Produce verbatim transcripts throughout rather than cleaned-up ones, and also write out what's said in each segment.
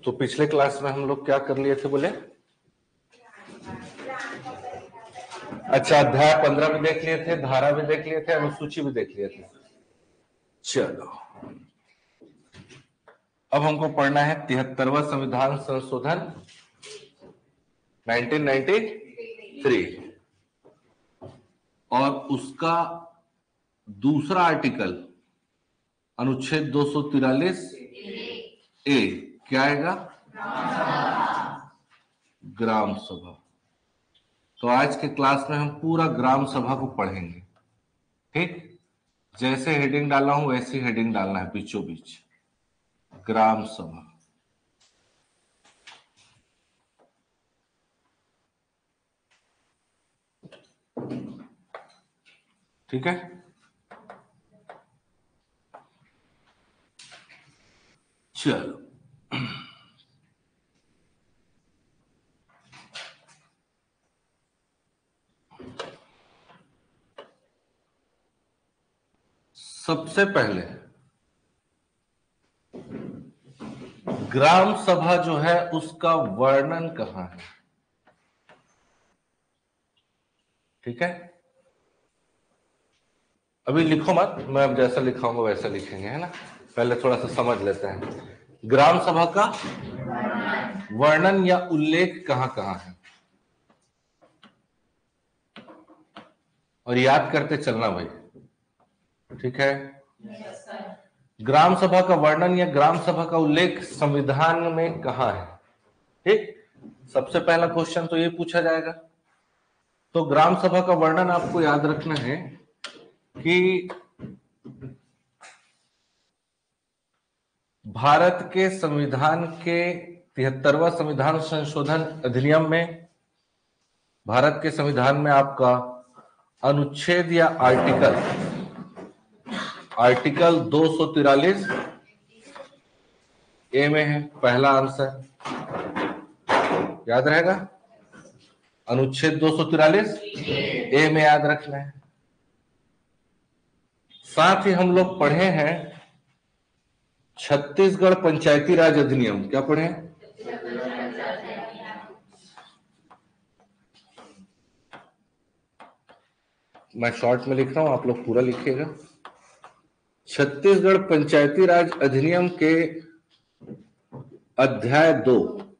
तो पिछले क्लास में हम लोग क्या कर लिए थे बोले? अच्छा, अध्याय पंद्रह भी देख लिए थे, धारा भी देख लिए थे, अनुसूची भी देख लिए थे। चलो अब हमको पढ़ना है तिहत्तरवां संविधान संशोधन नाइनटीन नाइंटी थ्री और उसका दूसरा आर्टिकल अनुच्छेद दो सौ तिरालीस ए क्या आएगा? ग्राम सभा। तो आज के क्लास में हम पूरा ग्राम सभा को पढ़ेंगे। ठीक, जैसे हेडिंग डाला हूं वैसी हेडिंग डालना है बीचों बीच, ग्राम सभा। ठीक है, चलो सबसे पहले ग्राम सभा जो है उसका वर्णन कहां है? ठीक है, अभी लिखो मत, मैं अब जैसा लिखाऊंगा वैसा लिखेंगे, है ना। पहले थोड़ा सा समझ लेते हैं। ग्राम सभा का वर्णन या उल्लेख कहां कहां है, और याद करते चलना भाई। ठीक है, ग्राम सभा का वर्णन या ग्राम सभा का उल्लेख संविधान में कहां है? ठीक, सबसे पहला क्वेश्चन तो ये पूछा जाएगा। तो ग्राम सभा का वर्णन आपको याद रखना है कि भारत के संविधान के तिहत्तरवां संविधान संशोधन अधिनियम में, भारत के संविधान में आपका अनुच्छेद या आर्टिकल आर्टिकल दो सौ तिरालीस ए में है। पहला आंसर याद रहेगा, अनुच्छेद दो सौ तिरालीस ए में याद रखना है। साथ ही हम लोग पढ़े हैं छत्तीसगढ़ पंचायती राज अधिनियम। क्या पढ़े हैं? मैं शॉर्ट में लिख रहा हूं, आप लोग पूरा लिखिएगा। छत्तीसगढ़ पंचायती राज अधिनियम के अध्याय दो,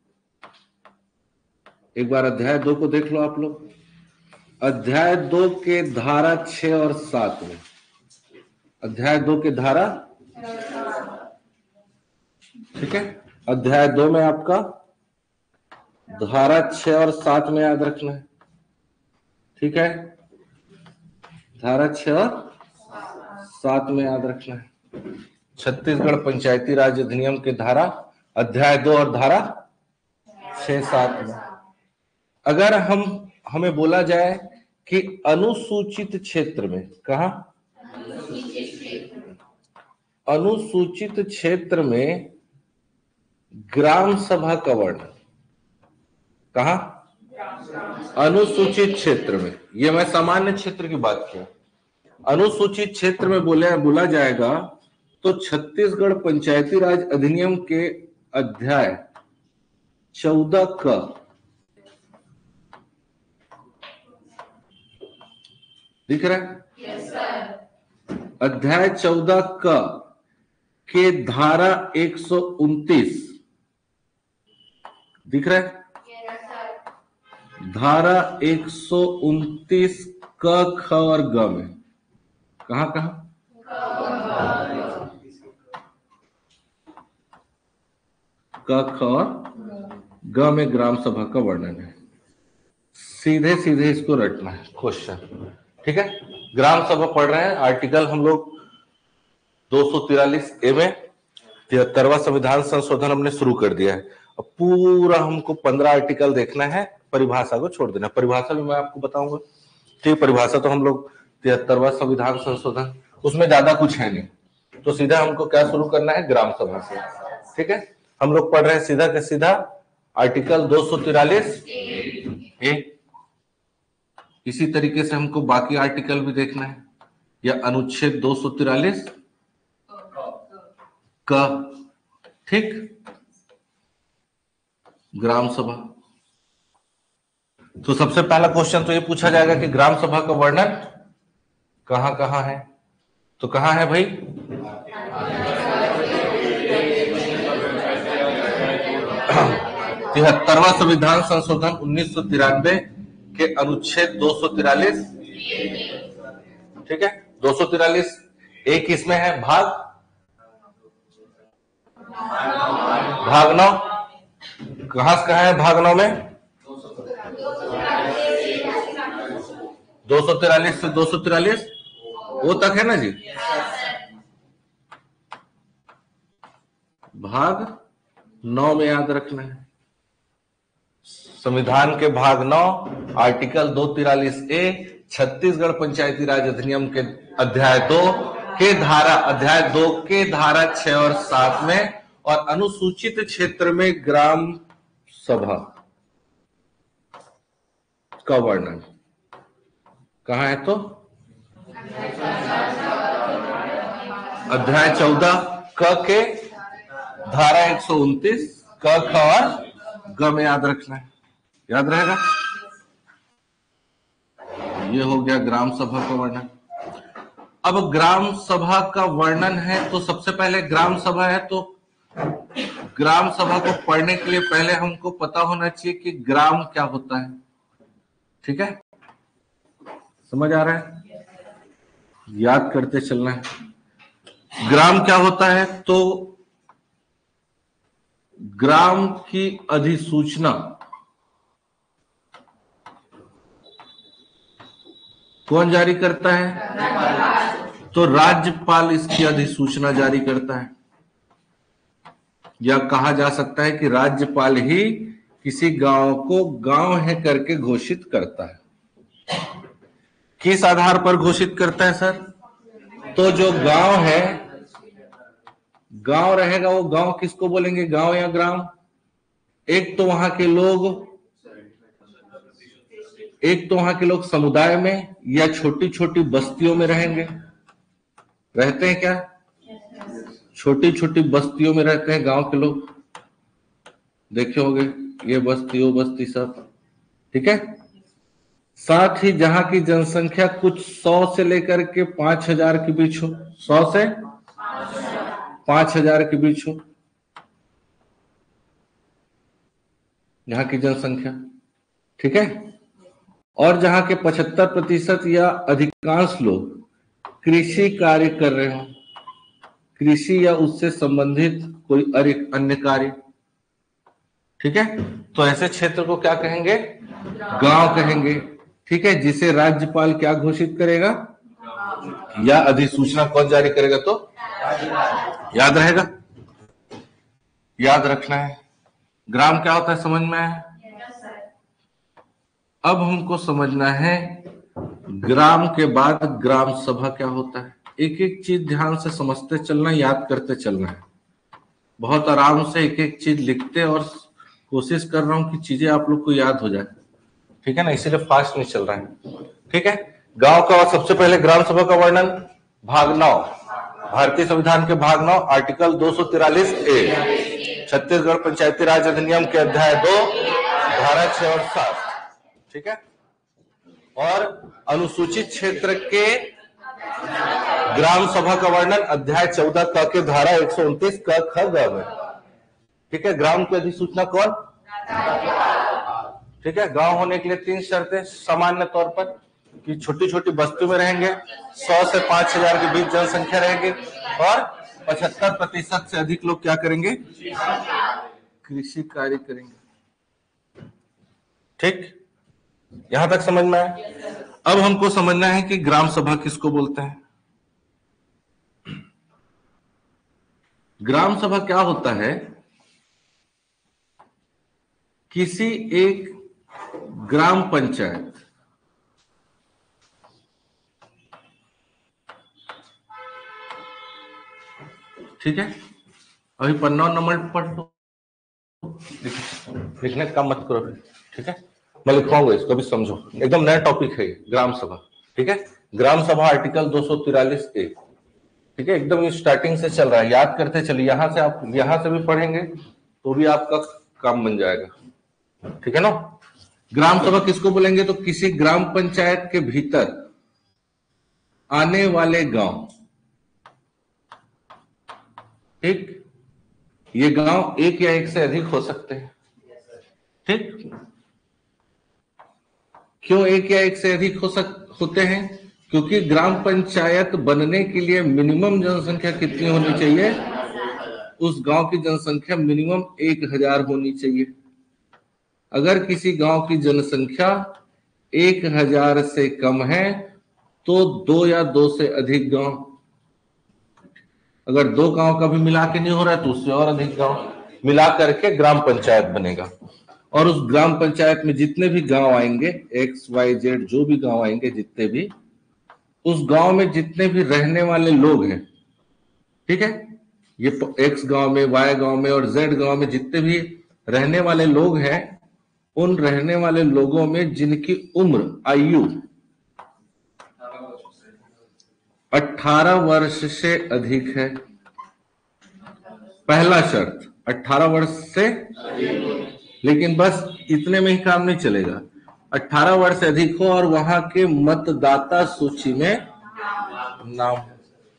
एक बार अध्याय दो को देख लो आप लोग। अध्याय दो के धारा छह और सात में, अध्याय दो के धारा, ठीक है, अध्याय दो में आपका धारा छह और सात में याद रखना है। ठीक है, धारा छह और सात में याद रखना है। छत्तीसगढ़ पंचायती राज अधिनियम के धारा अध्याय दो और धारा छह सात में अगर हम हमें बोला जाए कि अनुसूचित क्षेत्र में, कहा? अनुसूचित क्षेत्र में ग्राम सभा का वर्णन, कहा? अनुसूचित क्षेत्र में। यह मैं सामान्य क्षेत्र की बात किया। अनुसूचित क्षेत्र में बोले बोला जाएगा तो छत्तीसगढ़ पंचायती राज अधिनियम के अध्याय चौदह का दिख रहा है? yes, sir. अध्याय चौदह का के धारा एक सौ उनतीस दिख रहा है? yes, sir. धारा एक सौ उनतीस क, ख और ग में, कहां कहां? क, ख और ग में ग्राम सभा का वर्णन है। सीधे सीधे इसको रटना है क्वेश्चन। ठीक है, ग्राम सभा पढ़ रहे हैं। आर्टिकल हम लोग दो सौ तिरालीस ए में तिहत्तरवां संविधान संशोधन हमने शुरू कर दिया है। अब पूरा हमको पंद्रह आर्टिकल देखना है, परिभाषा को छोड़ देना। परिभाषा भी मैं आपको बताऊंगा। ठीक, परिभाषा तो हम लोग तिहत्तरवां संविधान संशोधन उसमें ज्यादा कुछ है नहीं, तो सीधा हमको क्या शुरू करना है? ग्राम सभा से। ठीक है, हम लोग पढ़ रहे हैं सीधा का सीधा आर्टिकल दो सौ तिरालीस ए। इसी तरीके से हमको बाकी आर्टिकल भी देखना है, या अनुच्छेद दो सौ तिरालीस का। ठीक, ग्राम सभा। तो सबसे पहला क्वेश्चन तो ये पूछा जाएगा कि ग्राम सभा का वर्णन कहां कहां है। तो कहां है भाई? तिहत्तरवां संविधान संशोधन उन्नीस सौ तिरानवे के अनुच्छेद दो सौ तिरालीस, ठीक है, दो सौ तिरालीस एक इसमें है भाग भाग नौ। कहां से कहां है भाग नौ में? दो सौ तिरालीस से दो सौ तिरालीस वो तक है ना जी। भाग नौ में याद रखना है। संविधान के भाग नौ आर्टिकल दो तिरालीस ए छत्तीसगढ़ पंचायती राज अधिनियम के अध्याय दो के धारा अध्याय दो के धारा छह और सात में और अनुसूचित क्षेत्र में ग्राम सभा का वर्णन कहां है? तो अध्याय चौदह क के धारा एक सौ उनतीस क ख और ग में याद रखना है। याद रहेगा? ये हो गया ग्राम सभा का वर्णन। अब ग्राम सभा का वर्णन है तो सबसे पहले ग्राम सभा है तो ग्राम सभा को पढ़ने के लिए पहले हमको पता होना चाहिए कि ग्राम क्या होता है। ठीक है, समझ आ रहा है? याद करते चलना है। ग्राम क्या होता है? तो ग्राम की अधिसूचना कौन जारी करता है? तो राज्यपाल इसकी अधिसूचना जारी करता है, या कहा जा सकता है कि राज्यपाल ही किसी गांव को गांव है करके घोषित करता है। किस आधार पर घोषित करता है सर? तो जो गांव है, गांव रहेगा वो गांव किसको बोलेंगे, गांव या ग्राम? एक तो वहां के लोग एक तो वहां के लोग समुदाय में या छोटी छोटी बस्तियों में रहेंगे। रहते हैं क्या? छोटी छोटी बस्तियों में रहते हैं गांव के लोग, देखे होंगे, ये बस्ती वो बस्ती सब। ठीक है, साथ ही जहां की जनसंख्या कुछ सौ से लेकर के पांच हजार के बीच हो, सौ से पांच हजार के बीच हो जहां की जनसंख्या। ठीक है, और जहां के पचहत्तर प्रतिशत या अधिकांश लोग कृषि कार्य कर रहे हो, कृषि या उससे संबंधित कोई अन्य कार्य। ठीक है, तो ऐसे क्षेत्र को क्या कहेंगे? गांव कहेंगे। ठीक है, जिसे राज्यपाल क्या घोषित करेगा या अधिसूचना कौन जारी करेगा? तो याद रहेगा, याद रखना है। ग्राम क्या होता है समझ में आया? अब हमको समझना है ग्राम के बाद ग्राम सभा क्या होता है। एक एक चीज ध्यान से समझते चलना, याद करते चलना है। बहुत आराम से एक एक चीज लिखते और कोशिश कर रहा हूं कि चीजें आप लोग को याद हो जाए। ठीक है ना, इसीलिए फास्ट नहीं चल रहा है। ठीक है, गांव का सबसे पहले ग्राम सभा का वर्णन भाग नौ, भारतीय संविधान के भाग नौ आर्टिकल दो सौ तिरालीस ए छत्तीसगढ़ पंचायती राज अधिनियम के अध्याय दो धारा छह और सात। ठीक है, और अनुसूचित क्षेत्र के ग्राम सभा का वर्णन अध्याय चौदह क के धारा एक सौ उनतीस क ख ग में। ठीक है, ग्राम की अधिसूचना कौन? ठीक है, गांव होने के लिए तीन शर्तें सामान्य तौर पर कि छोटी छोटी बस्तियों में रहेंगे, सौ से पांच हजार के बीच जनसंख्या रहेगी और पचहत्तर प्रतिशत से अधिक लोग क्या करेंगे? कृषि कार्य करेंगे। ठीक, यहां तक समझ में आया? अब हमको समझना है कि ग्राम सभा किसको बोलते हैं। ग्राम सभा क्या होता है? किसी एक ग्राम पंचायत ठीक है, अभी पन्ना नंबर पढ़ लो, लिखने का काम मत करो। ठीक है, मैं लिखवाऊंगा इसको, भी समझो, एकदम नया टॉपिक है ग्राम सभा। ठीक है, ग्राम सभा आर्टिकल दो सौ तिरालीस ए। ठीक है, एकदम स्टार्टिंग से चल रहा है, याद करते चलिए। यहां से आप यहां से भी पढ़ेंगे तो भी आपका काम बन जाएगा। ठीक है ना। ग्राम सभा किसको बोलेंगे? तो किसी ग्राम पंचायत के भीतर आने वाले गांव, ठीक, ये गांव एक या एक से अधिक हो सकते हैं, ठीक। क्यों एक या एक से अधिक हो सक होते हैं? क्योंकि ग्राम पंचायत बनने के लिए मिनिमम जनसंख्या कितनी होनी चाहिए? उस गांव की जनसंख्या मिनिमम एक हजार होनी चाहिए। अगर किसी गांव की जनसंख्या एक हजार से कम है तो दो या दो से अधिक गांव, अगर दो गांव का भी मिला के नहीं हो रहा है तो उससे और अधिक गांव मिला करके ग्राम पंचायत बनेगा। और उस ग्राम पंचायत में जितने भी गांव आएंगे, एक्स वाई जेड जो भी गांव आएंगे, जितने भी, उस गांव में जितने भी रहने वाले लोग हैं, ठीक है, ये एक्स गांव में, वाई गांव में और जेड गांव में जितने भी रहने वाले लोग हैं, उन रहने वाले लोगों में जिनकी उम्र, आयु अठारह वर्ष से अधिक है, पहला शर्त अठारह वर्ष से, लेकिन बस इतने में ही काम नहीं चलेगा, अठारह वर्ष से अधिक हो और वहां के मतदाता सूची में नाम हो।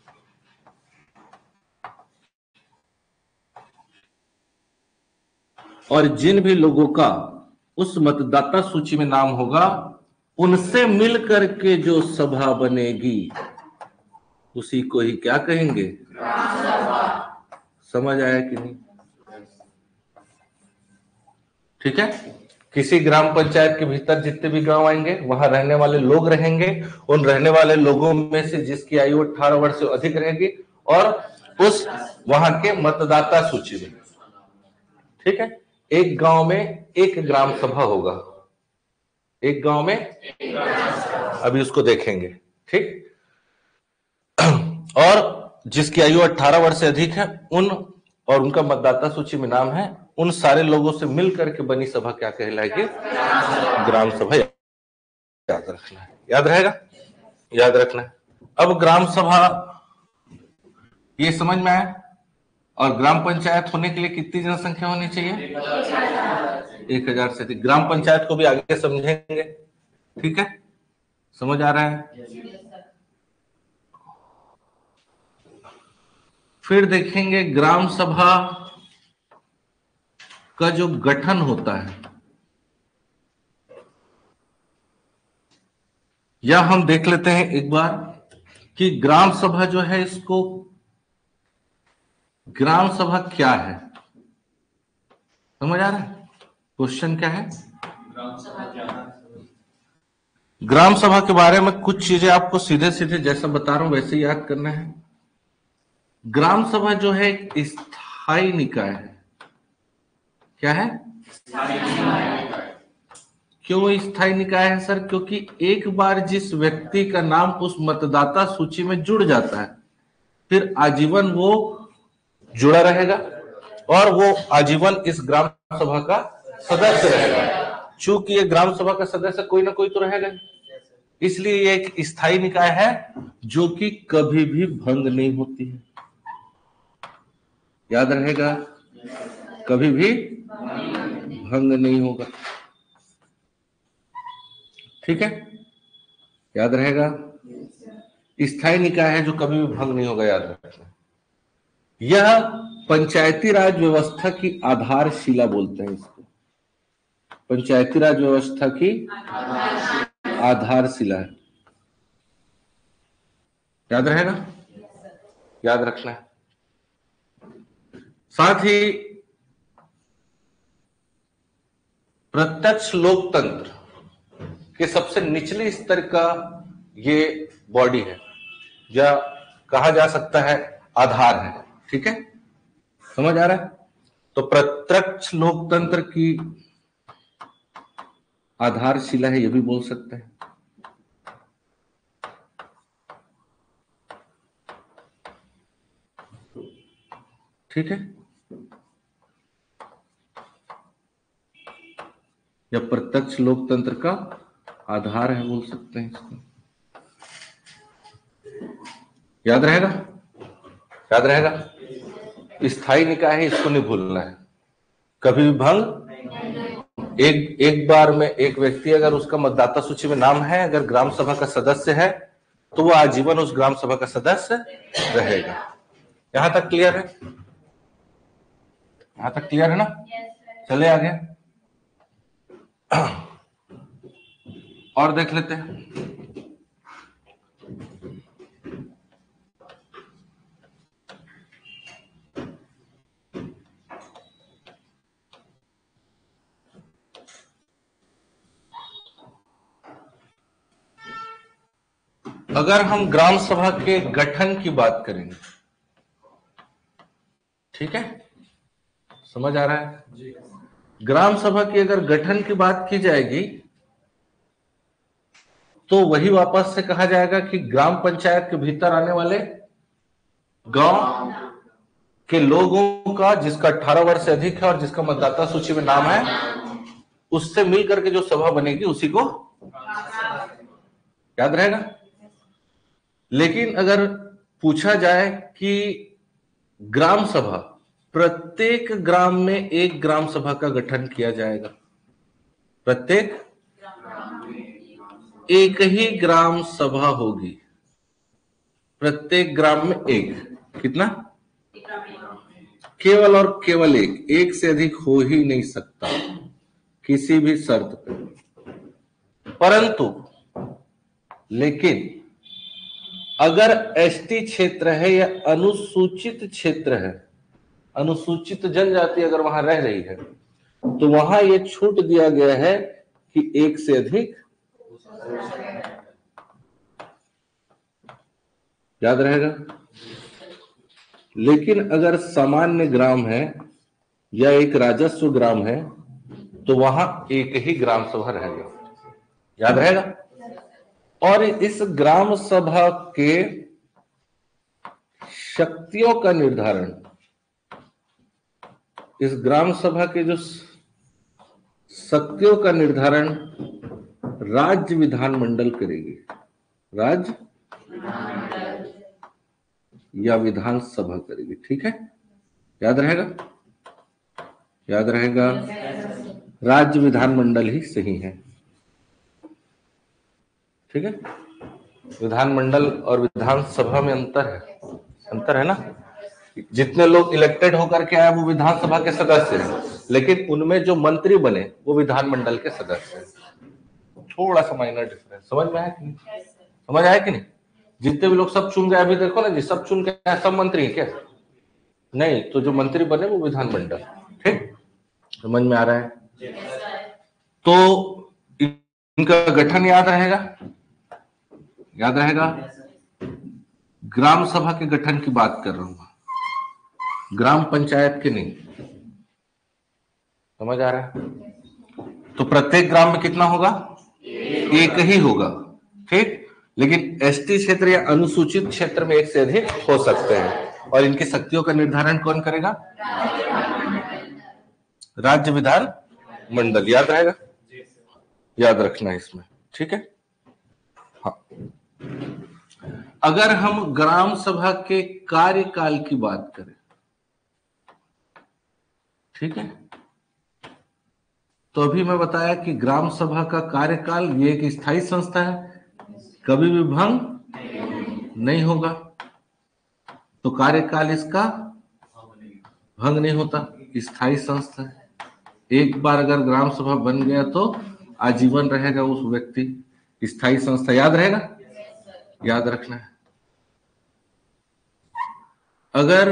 और जिन भी लोगों का उस मतदाता सूची में नाम होगा, उनसे मिलकर के जो सभा बनेगी उसी को ही क्या कहेंगे? समझ आया कि नहीं? ठीक है। किसी ग्राम पंचायत के भीतर जितने भी गांव आएंगे, वहां रहने वाले लोग रहेंगे, उन रहने वाले लोगों में से जिसकी आयु अठारह वर्ष से अधिक रहेगी और उस वहां के मतदाता सूची में, ठीक है, एक गांव में एक ग्राम सभा होगा, एक गांव में, अभी उसको देखेंगे, ठीक। और जिसकी आयु अठारह वर्ष से अधिक है, उन और उनका मतदाता सूची में नाम है, उन सारे लोगों से मिलकर के बनी सभा क्या कहलाएगी? ग्राम सभा। याद रखना है, याद रहेगा, याद रखना है। अब ग्राम सभा ये समझ में आया। और ग्राम पंचायत होने के लिए कितनी जनसंख्या होनी चाहिए? एक हजार से अधिक। ग्राम पंचायत को भी आगे समझेंगे, ठीक है, समझ आ रहा है। फिर देखेंगे ग्राम सभा का जो गठन होता है, या हम देख लेते हैं एक बार कि ग्राम सभा जो है, इसको ग्राम सभा क्या है, समझ आ रहा है? क्वेश्चन क्या है? ग्राम सभा क्या है? ग्राम सभा के बारे में कुछ चीजें आपको सीधे सीधे जैसा बता रहा हूं वैसे याद करना है। ग्राम सभा जो है एक स्थायी निकाय है। क्या है? क्यों स्थायी निकाय है सर? क्योंकि एक बार जिस व्यक्ति का नाम उस मतदाता सूची में जुड़ जाता है, फिर आजीवन वो जुड़ा रहेगा और वो आजीवन इस ग्राम सभा का सदस्य रहेगा। चूंकि ये ग्राम सभा का सदस्य कोई ना कोई तो रहेगा, इसलिए ये एक स्थायी निकाय है जो कि कभी भी भंग नहीं होती है। याद रहेगा, कभी भी भंग नहीं होगा, ठीक है, याद रहेगा। स्थायी निकाय है जो कभी भी भंग नहीं होगा, याद रखना। यह पंचायती राज व्यवस्था की आधारशिला बोलते हैं इसको, पंचायती राज व्यवस्था की आधारशिला है। याद रहेगा, याद रखना है। साथ ही प्रत्यक्ष लोकतंत्र के सबसे निचले स्तर का ये बॉडी है, या कहा जा सकता है आधार है, ठीक है, समझ आ रहा है। तो प्रत्यक्ष लोकतंत्र की आधारशिला है, ये भी बोल सकते हैं। ठीक है, या प्रत्यक्ष लोकतंत्र का आधार है बोल सकते हैं इसको। याद रहेगा, याद रहेगा। स्थायी निकाय है, इसको नहीं भूलना है, कभी भी भंग एक एक बार में एक व्यक्ति अगर उसका मतदाता सूची में नाम है, अगर ग्राम सभा का सदस्य है, तो वो आजीवन उस ग्राम सभा का सदस्य रहेगा। यहां तक क्लियर है? यहां तक क्लियर है ना? चले आगे और देख लेते हैं। अगर हम ग्राम सभा के गठन की बात करेंगे, ठीक है, समझ आ रहा है जी? ग्राम सभा की अगर गठन की बात की जाएगी तो वही वापस से कहा जाएगा कि ग्राम पंचायत के भीतर आने वाले गांव के लोगों का, जिसका अठारह वर्ष से अधिक है और जिसका मतदाता सूची में नाम है, उससे मिलकर के जो सभा बनेगी उसी को याद रहेगा। लेकिन अगर पूछा जाए कि ग्राम सभा, प्रत्येक ग्राम में एक ग्राम सभा का गठन किया जाएगा, प्रत्येक एक ही ग्राम सभा होगी, प्रत्येक ग्राम में एक, कितना? केवल और केवल एक, एक से अधिक हो ही नहीं सकता किसी भी शर्त पे। परंतु लेकिन अगर एसटी क्षेत्र है या अनुसूचित क्षेत्र है, अनुसूचित जनजाति अगर वहां रह रही है, तो वहां ये छूट दिया गया है कि एक से अधिक, याद रहेगा। लेकिन अगर सामान्य ग्राम है या एक राजस्व ग्राम है तो वहां एक ही ग्राम सभा रहेगा, याद रहेगा। और इस ग्राम सभा के शक्तियों का निर्धारण, इस ग्राम सभा के जो शक्तियों का निर्धारण राज्य विधानमंडल करेगी, राज्य या विधानसभा करेगी, ठीक है, याद रहेगा, याद रहेगा। राज्य विधानमंडल ही सही है, ठीक है। विधानमंडल और विधानसभा में अंतर है, अंतर है ना। जितने लोग इलेक्टेड होकर के आए वो विधानसभा के सदस्य हैं, लेकिन उनमें जो मंत्री बने वो विधानमंडल के सदस्य हैं। थोड़ा सा माइनर डिफरेंस, समझ में आया कि नहीं? समझ आया कि नहीं? जितने भी लोग सब चुन गए, अभी देखो ना जी, सब चुन गए, सब मंत्री क्या? नहीं, तो जो मंत्री बने वो विधानमंडल, ठीक, समझ में आ रहा है? तो इनका गठन याद रहेगा, याद रहेगा। ग्राम सभा के गठन की बात कर रहा हूं, ग्राम पंचायत के नहीं, समझ आ रहा है? तो प्रत्येक ग्राम में कितना होगा? एक ही होगा, ठीक। लेकिन एसटी क्षेत्र या अनुसूचित क्षेत्र में एक से अधिक हो सकते हैं, और इनकी शक्तियों का निर्धारण कौन करेगा? राज्य विधान मंडल, याद रहेगा, याद रखना है इसमें, ठीक है। हाँ, अगर हम ग्राम सभा के कार्यकाल की बात करें, ठीक है, तो अभी मैं बताया कि ग्राम सभा का कार्यकाल ये एक स्थायी संस्था है, कभी भी भंग नहीं होगा, तो कार्यकाल इसका भंग नहीं होता, स्थायी संस्था है। एक बार अगर ग्राम सभा बन गया तो आजीवन रहेगा उस व्यक्ति, स्थायी संस्था, याद रहेगा, याद रखना है। अगर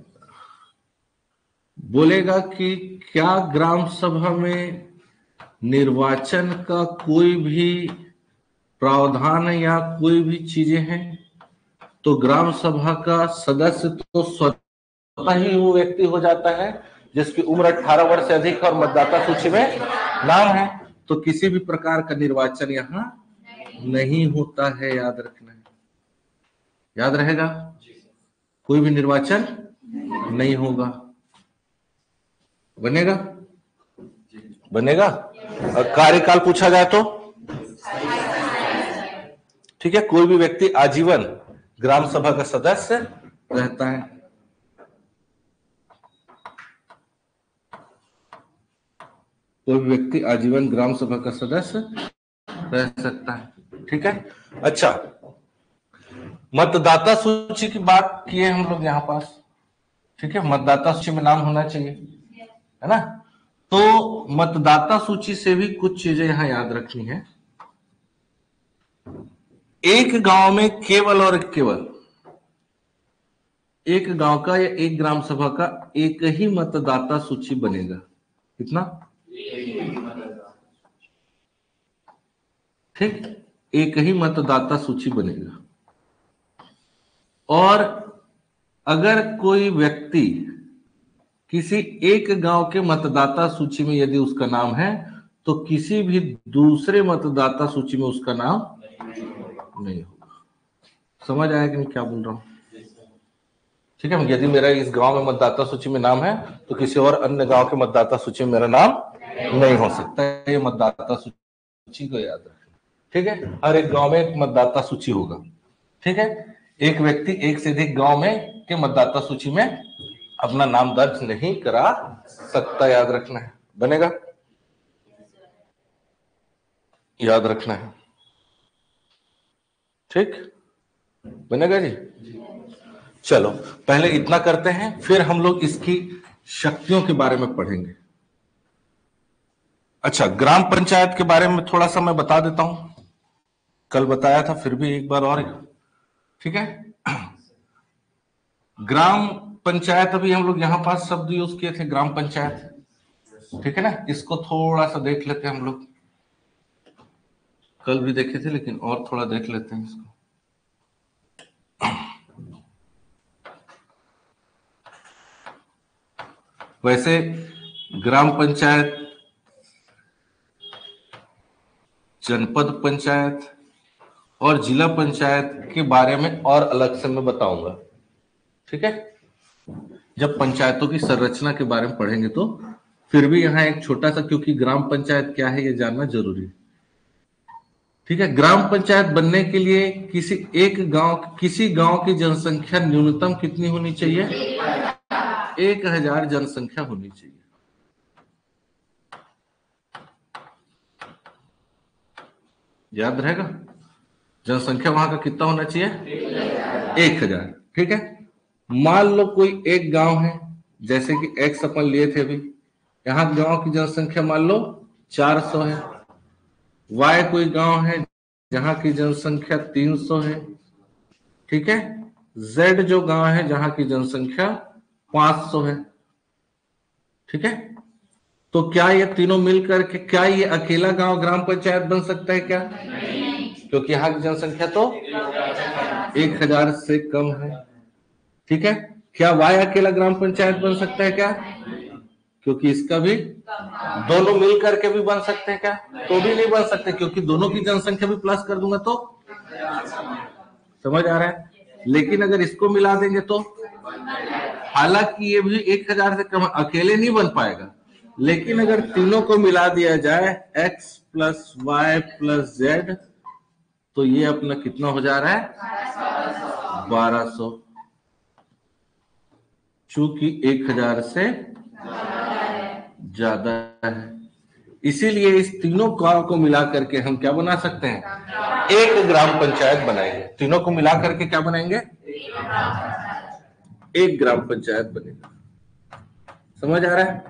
बोलेगा कि क्या ग्राम सभा में निर्वाचन का कोई भी प्रावधान या कोई भी चीजें हैं, तो ग्राम सभा का सदस्य तो स्वतः ही वो व्यक्ति हो जाता है जिसकी उम्र अठारह वर्ष से अधिक और मतदाता सूची में नाम है, तो किसी भी प्रकार का निर्वाचन यहाँ नहीं होता है, याद रखना है, याद रहेगा, कोई भी निर्वाचन नहीं होगा। बनेगा, बनेगा। कार्यकाल पूछा जाए तो, ठीक है, कोई भी व्यक्ति आजीवन ग्राम सभा का सदस्य रहता है। कोई भी व्यक्ति आजीवन ग्राम सभा का सदस्य रह सकता है। ठीक है, अच्छा, मतदाता सूची की बात किए हम लोग यहाँ पास। ठीक है, मतदाता सूची में नाम होना चाहिए, है ना। तो मतदाता सूची से भी कुछ चीजें यहां याद रखनी है। एक गांव में केवल और केवल एक गांव का या एक ग्राम सभा का एक ही मतदाता सूची बनेगा। कितना? ठीक, एक ही मतदाता सूची बनेगा। और अगर कोई व्यक्ति किसी एक गांव के मतदाता सूची में यदि उसका नाम है तो किसी भी दूसरे मतदाता सूची में उसका नाम नहीं होगा। समझ आया कि मैं क्या बोल रहा हूं? ठीक है, यदि मेरा इस गांव में मतदाता सूची में नाम है तो किसी और अन्य गांव के मतदाता सूची में मेरा नाम नहीं हो सकता। ये मतदाता सूची को याद रखें। ठीक है, हर एक गांव में एक मतदाता सूची होगा। ठीक है, एक व्यक्ति एक से अधिक गांव में के मतदाता सूची में अपना नाम दर्ज नहीं करा सकता। याद रखना है, बनेगा, याद रखना है। ठीक, बनेगा जी। चलो पहले इतना करते हैं, फिर हम लोग इसकी शक्तियों के बारे में पढ़ेंगे। अच्छा, ग्राम पंचायत के बारे में थोड़ा सा मैं बता देता हूं, कल बताया था, फिर भी एक बार और। ठीक है, ग्राम पंचायत, अभी हम लोग यहां पास शब्द यूज किए थे ग्राम पंचायत। ठीक है ना, इसको थोड़ा सा देख लेते हैं हम लोग, कल भी देखे थे लेकिन और थोड़ा देख लेते हैं इसको। वैसे ग्राम पंचायत, जनपद पंचायत और जिला पंचायत के बारे में और अलग से मैं बताऊंगा। ठीक है, जब पंचायतों की संरचना के बारे में पढ़ेंगे तो। फिर भी यहां एक छोटा सा, क्योंकि ग्राम पंचायत क्या है यह जानना जरूरी है। ठीक है, ग्राम पंचायत बनने के लिए किसी एक गांव किसी गांव की जनसंख्या न्यूनतम कितनी होनी चाहिए? एक हजार जनसंख्या होनी चाहिए। याद रहेगा, जनसंख्या वहां का कितना होना चाहिए? एक हजार। ठीक है, मान लो कोई एक गांव है, जैसे कि एक्स अपन लिए थे अभी, यहां गांव की जनसंख्या मान लो चार सौ है। वाई कोई गांव है जहां की जनसंख्या तीन सौ है। ठीक है, जेड जो गांव है जहां की जनसंख्या पांच सौ है। ठीक है, तो क्या ये तीनों मिलकर के, क्या ये अकेला गांव ग्राम पंचायत बन सकता है क्या? क्योंकि यहाँ की जनसंख्या तो एक हजार से कम है। ठीक है, क्या वाई अकेला ग्राम पंचायत बन सकता है क्या? क्योंकि इसका भी दोनों मिल करके भी बन सकते हैं क्या? तो भी नहीं बन सकते, क्योंकि दोनों की जनसंख्या भी प्लस कर दूंगा तो। समझ आ रहा है? लेकिन अगर इसको मिला देंगे तो, हालांकि ये भी एक हजार से कम, अकेले नहीं बन पाएगा, लेकिन अगर तीनों को मिला दिया जाए x plus Y plus Z, तो ये अपना कितना हो जा रहा है? बारह सौ। चूंकि एक हजार से ज्यादा है, इसीलिए इस तीनों गांव को मिला करके हम क्या बना सकते हैं? एक ग्राम पंचायत बनाएंगे। तीनों को मिला करके क्या बनाएंगे? एक ग्राम पंचायत बनेगा। समझ आ रहा है?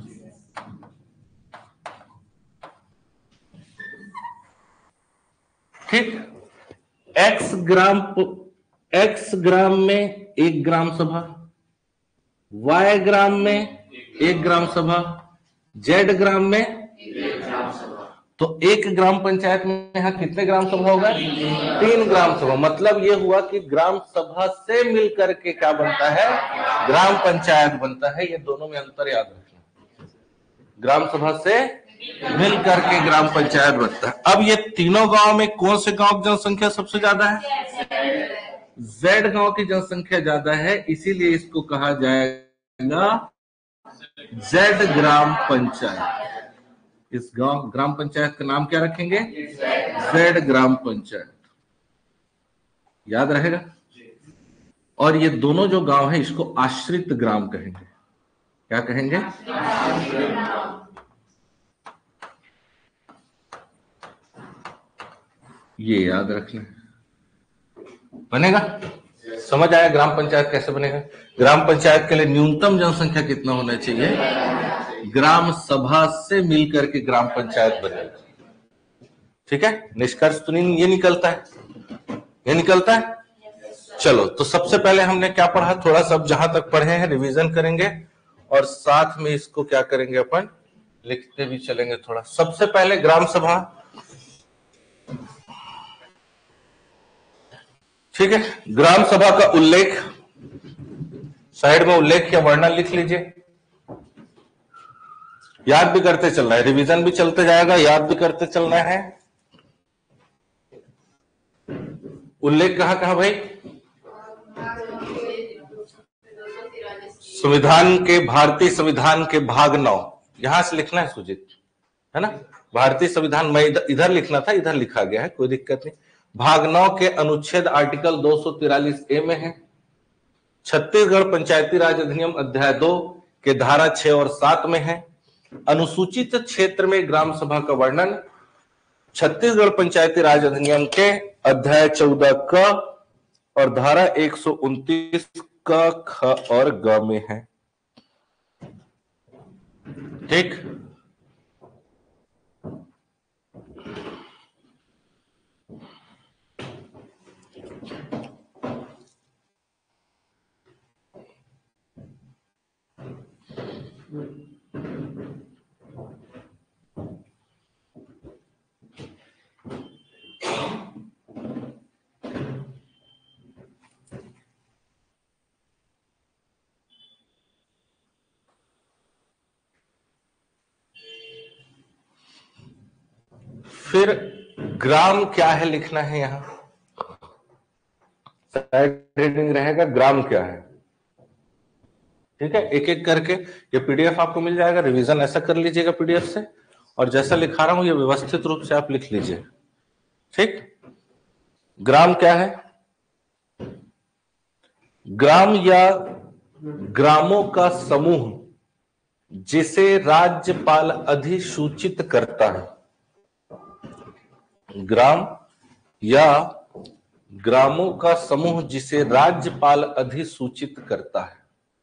ठीक, एक्स ग्राम एक्स ग्राम में एक ग्राम सभा, वाई ग्राम में एक ग्राम सभा, जेड ग्राम में एक ग्राम सभा। तो एक ग्राम पंचायत में यहां कितने ग्राम सभा होगा? तीन ग्राम सभा। मतलब ये हुआ कि ग्राम सभा से मिलकर के क्या बनता है? ग्राम पंचायत बनता है। ये दोनों में अंतर याद रखना। ग्राम सभा से मिलकर के ग्राम पंचायत बनता है। अब ये तीनों गांव में कौन से गांव की जनसंख्या सबसे ज्यादा है? जेड गांव की जनसंख्या ज्यादा है, इसीलिए इसको कहा जाएगा जेड ग्राम पंचायत। इस गांव ग्राम पंचायत का नाम क्या रखेंगे? जेड ग्राम पंचायत। याद रहेगा? और ये दोनों जो गांव है इसको आश्रित ग्राम कहेंगे। क्या कहेंगे? ये याद रखना बनेगा। समझ आया ग्राम पंचायत कैसे बनेगा? ग्राम पंचायत के लिए न्यूनतम जनसंख्या कितना होना चाहिए? ग्राम सभा से मिलकर के ग्राम पंचायत बनेगा। ठीक है, निष्कर्ष तो नहीं ये निकलता है, ये निकलता है। चलो, तो सबसे पहले हमने क्या पढ़ा, थोड़ा सा जहां तक पढ़े हैं रिवीजन करेंगे और साथ में इसको क्या करेंगे अपन लिखते भी चलेंगे थोड़ा। सबसे पहले ग्राम सभा, ठीक है। ग्राम सभा का उल्लेख साइड में उल्लेख या वर्णन लिख लीजिए, याद भी करते चलना है, रिवीजन भी चलते जाएगा, याद भी करते चलना है। उल्लेख कहां कहां भाई? संविधान के, भारतीय संविधान के भाग नौ, यहां से लिखना है सुजीत, है ना। भारतीय संविधान में इधर, इधर लिखना था, इधर लिखा गया है, कोई दिक्कत नहीं। भाग नौ के अनुच्छेद आर्टिकल दो सौ तिरालीस ए में है। छत्तीसगढ़ पंचायती राज अधिनियम अध्याय दो के धारा छह और सात में है। अनुसूचित क्षेत्र में ग्राम सभा का वर्णन छत्तीसगढ़ पंचायती राज अधिनियम के अध्याय चौदह क और धारा एक सौ उनतीस क, ख और ग में है। ठीक, फिर ग्राम क्या है लिखना है, यहां साइड हेडिंग रहेगा ग्राम क्या है। ठीक है, एक एक करके ये पीडीएफ आपको मिल जाएगा, रिवीजन ऐसा कर लीजिएगा पीडीएफ से, और जैसा लिखा रहा हूं ये व्यवस्थित रूप से आप लिख लीजिए। ठीक, ग्राम क्या है? ग्राम या ग्रामों का समूह जिसे राज्यपाल अधिसूचित करता है। ग्राम या ग्रामों का समूह जिसे राज्यपाल अधिसूचित करता है।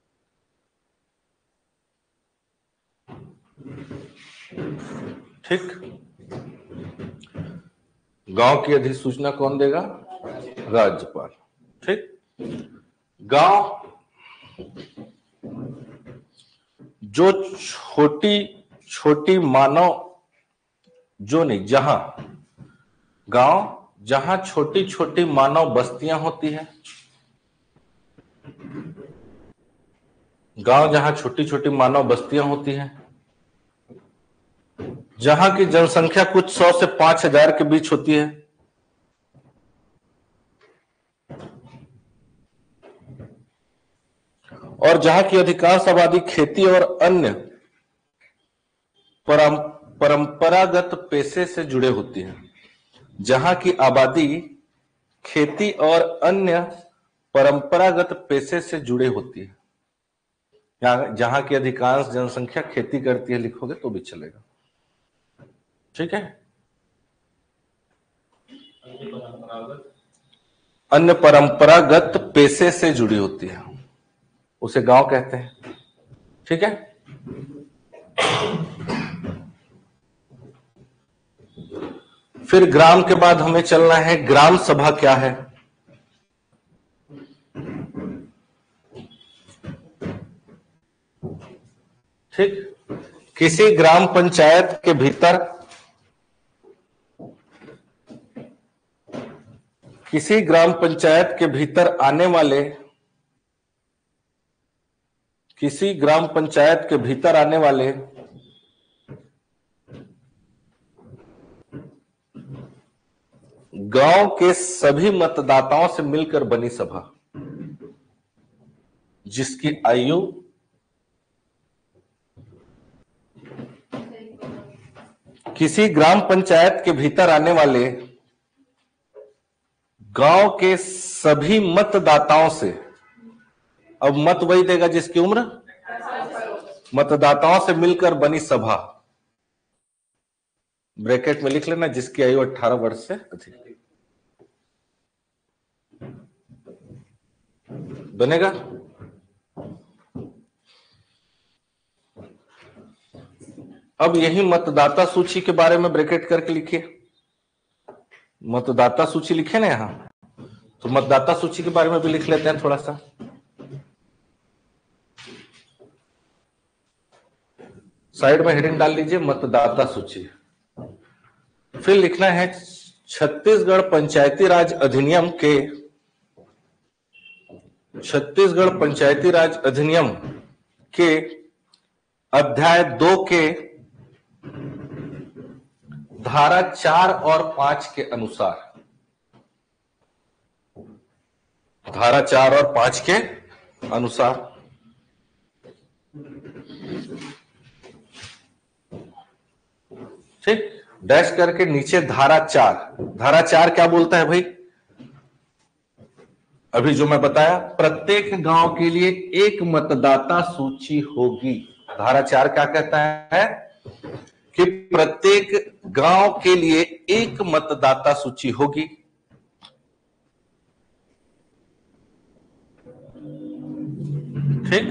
ठीक, गांव की अधिसूचना कौन देगा? राज्यपाल। ठीक, गांव जो छोटी छोटी मानव जो नहीं जहां गांव जहां छोटी छोटी मानव बस्तियां होती है, गांव जहां छोटी छोटी मानव बस्तियां होती हैं, जहां की जनसंख्या कुछ सौ से पांच हजार के बीच होती है, और जहां की अधिकांश आबादी खेती और अन्य परम, परंपरागत पेशे से जुड़े होती है। जहां की आबादी खेती और अन्य परंपरागत पेशे से जुड़े होती है, जहां की अधिकांश जनसंख्या खेती करती है लिखोगे तो भी चलेगा। ठीक है, अन्य परंपरागत पेशे से जुड़ी होती है, उसे गांव कहते हैं। ठीक है, फिर ग्राम के बाद हमें चलना है ग्राम सभा क्या है। ठीक, किसी ग्राम पंचायत के भीतर किसी ग्राम पंचायत के भीतर आने वाले किसी ग्राम पंचायत के भीतर आने वाले गांव के सभी मतदाताओं से मिलकर बनी सभा, जिसकी आयु किसी ग्राम पंचायत के भीतर आने वाले गांव के सभी मतदाताओं से, अब मत वही देगा जिसकी उम्र, मतदाताओं से मिलकर बनी सभा, ब्रैकेट में लिख लेना जिसकी आयु अठारह वर्ष से अधिक। बनेगा? अब यही मतदाता सूची के बारे में ब्रैकेट करके लिखिए। मतदाता सूची लिखे ना यहां, तो मतदाता सूची के बारे में भी लिख लेते हैं थोड़ा सा। साइड में हेडिंग डाल लीजिए मतदाता सूची। फिर लिखना है छत्तीसगढ़ पंचायती राज अधिनियम के छत्तीसगढ़ पंचायती राज अधिनियम के अध्याय दो के धारा चार और पांच के अनुसार, धारा चार और पांच के अनुसार ठीक, डैश करके नीचे धारा चार। धारा चार क्या बोलता है भाई? अभी जो मैं बताया, प्रत्येक गांव के लिए एक मतदाता सूची होगी। धारा चार क्या कहता है कि प्रत्येक गांव के लिए एक मतदाता सूची होगी। ठीक,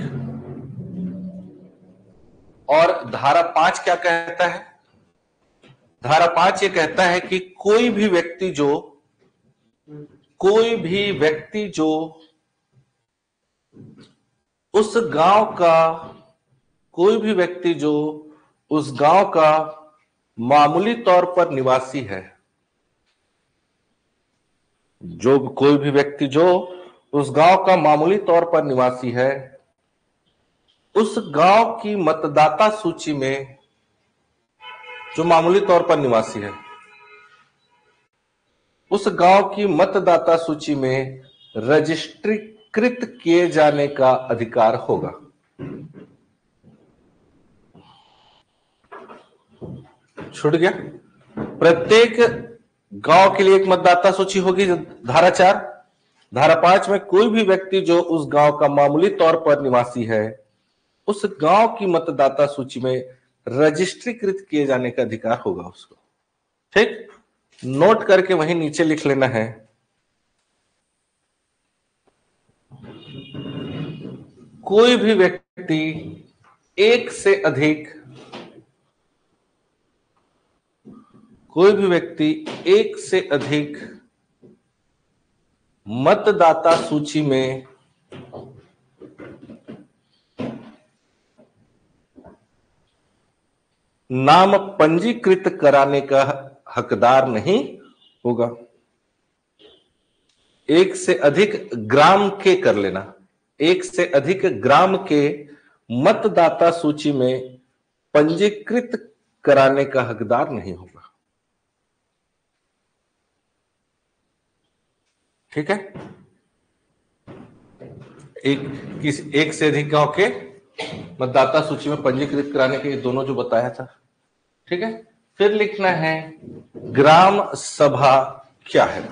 और धारा पांच क्या कहता है? धारा पांच ये कहता है कि कोई भी व्यक्ति जो कोई भी व्यक्ति जो उस गांव का कोई भी व्यक्ति जो उस गांव का मामूली तौर पर निवासी है, जो कोई भी व्यक्ति जो उस गांव का मामूली तौर पर निवासी है, उस गांव की मतदाता सूची में, जो मामूली तौर पर निवासी है, उस गांव की मतदाता सूची में रजिस्ट्रीकृत किए जाने का अधिकार होगा। छूट गया? प्रत्येक गांव के लिए एक मतदाता सूची होगी, धारा चार। धारा पांच में कोई भी व्यक्ति जो उस गांव का मामूली तौर पर निवासी है, उस गांव की मतदाता सूची में रजिस्ट्रीकृत किए जाने का अधिकार होगा उसको। ठीक, नोट करके वहीं नीचे लिख लेना है, कोई भी व्यक्ति एक से अधिक कोई भी व्यक्ति एक से अधिक मतदाता सूची में नाम पंजीकृत कराने का हकदार नहीं होगा। एक से अधिक ग्राम के कर लेना, एक से अधिक ग्राम के मतदाता सूची में पंजीकृत कराने का हकदार नहीं होगा। ठीक है, एक किस एक से अधिक गांव के मतदाता सूची में पंजीकृत कराने के, दोनों जो बताया था। ठीक है, फिर लिखना है ग्राम सभा क्या है।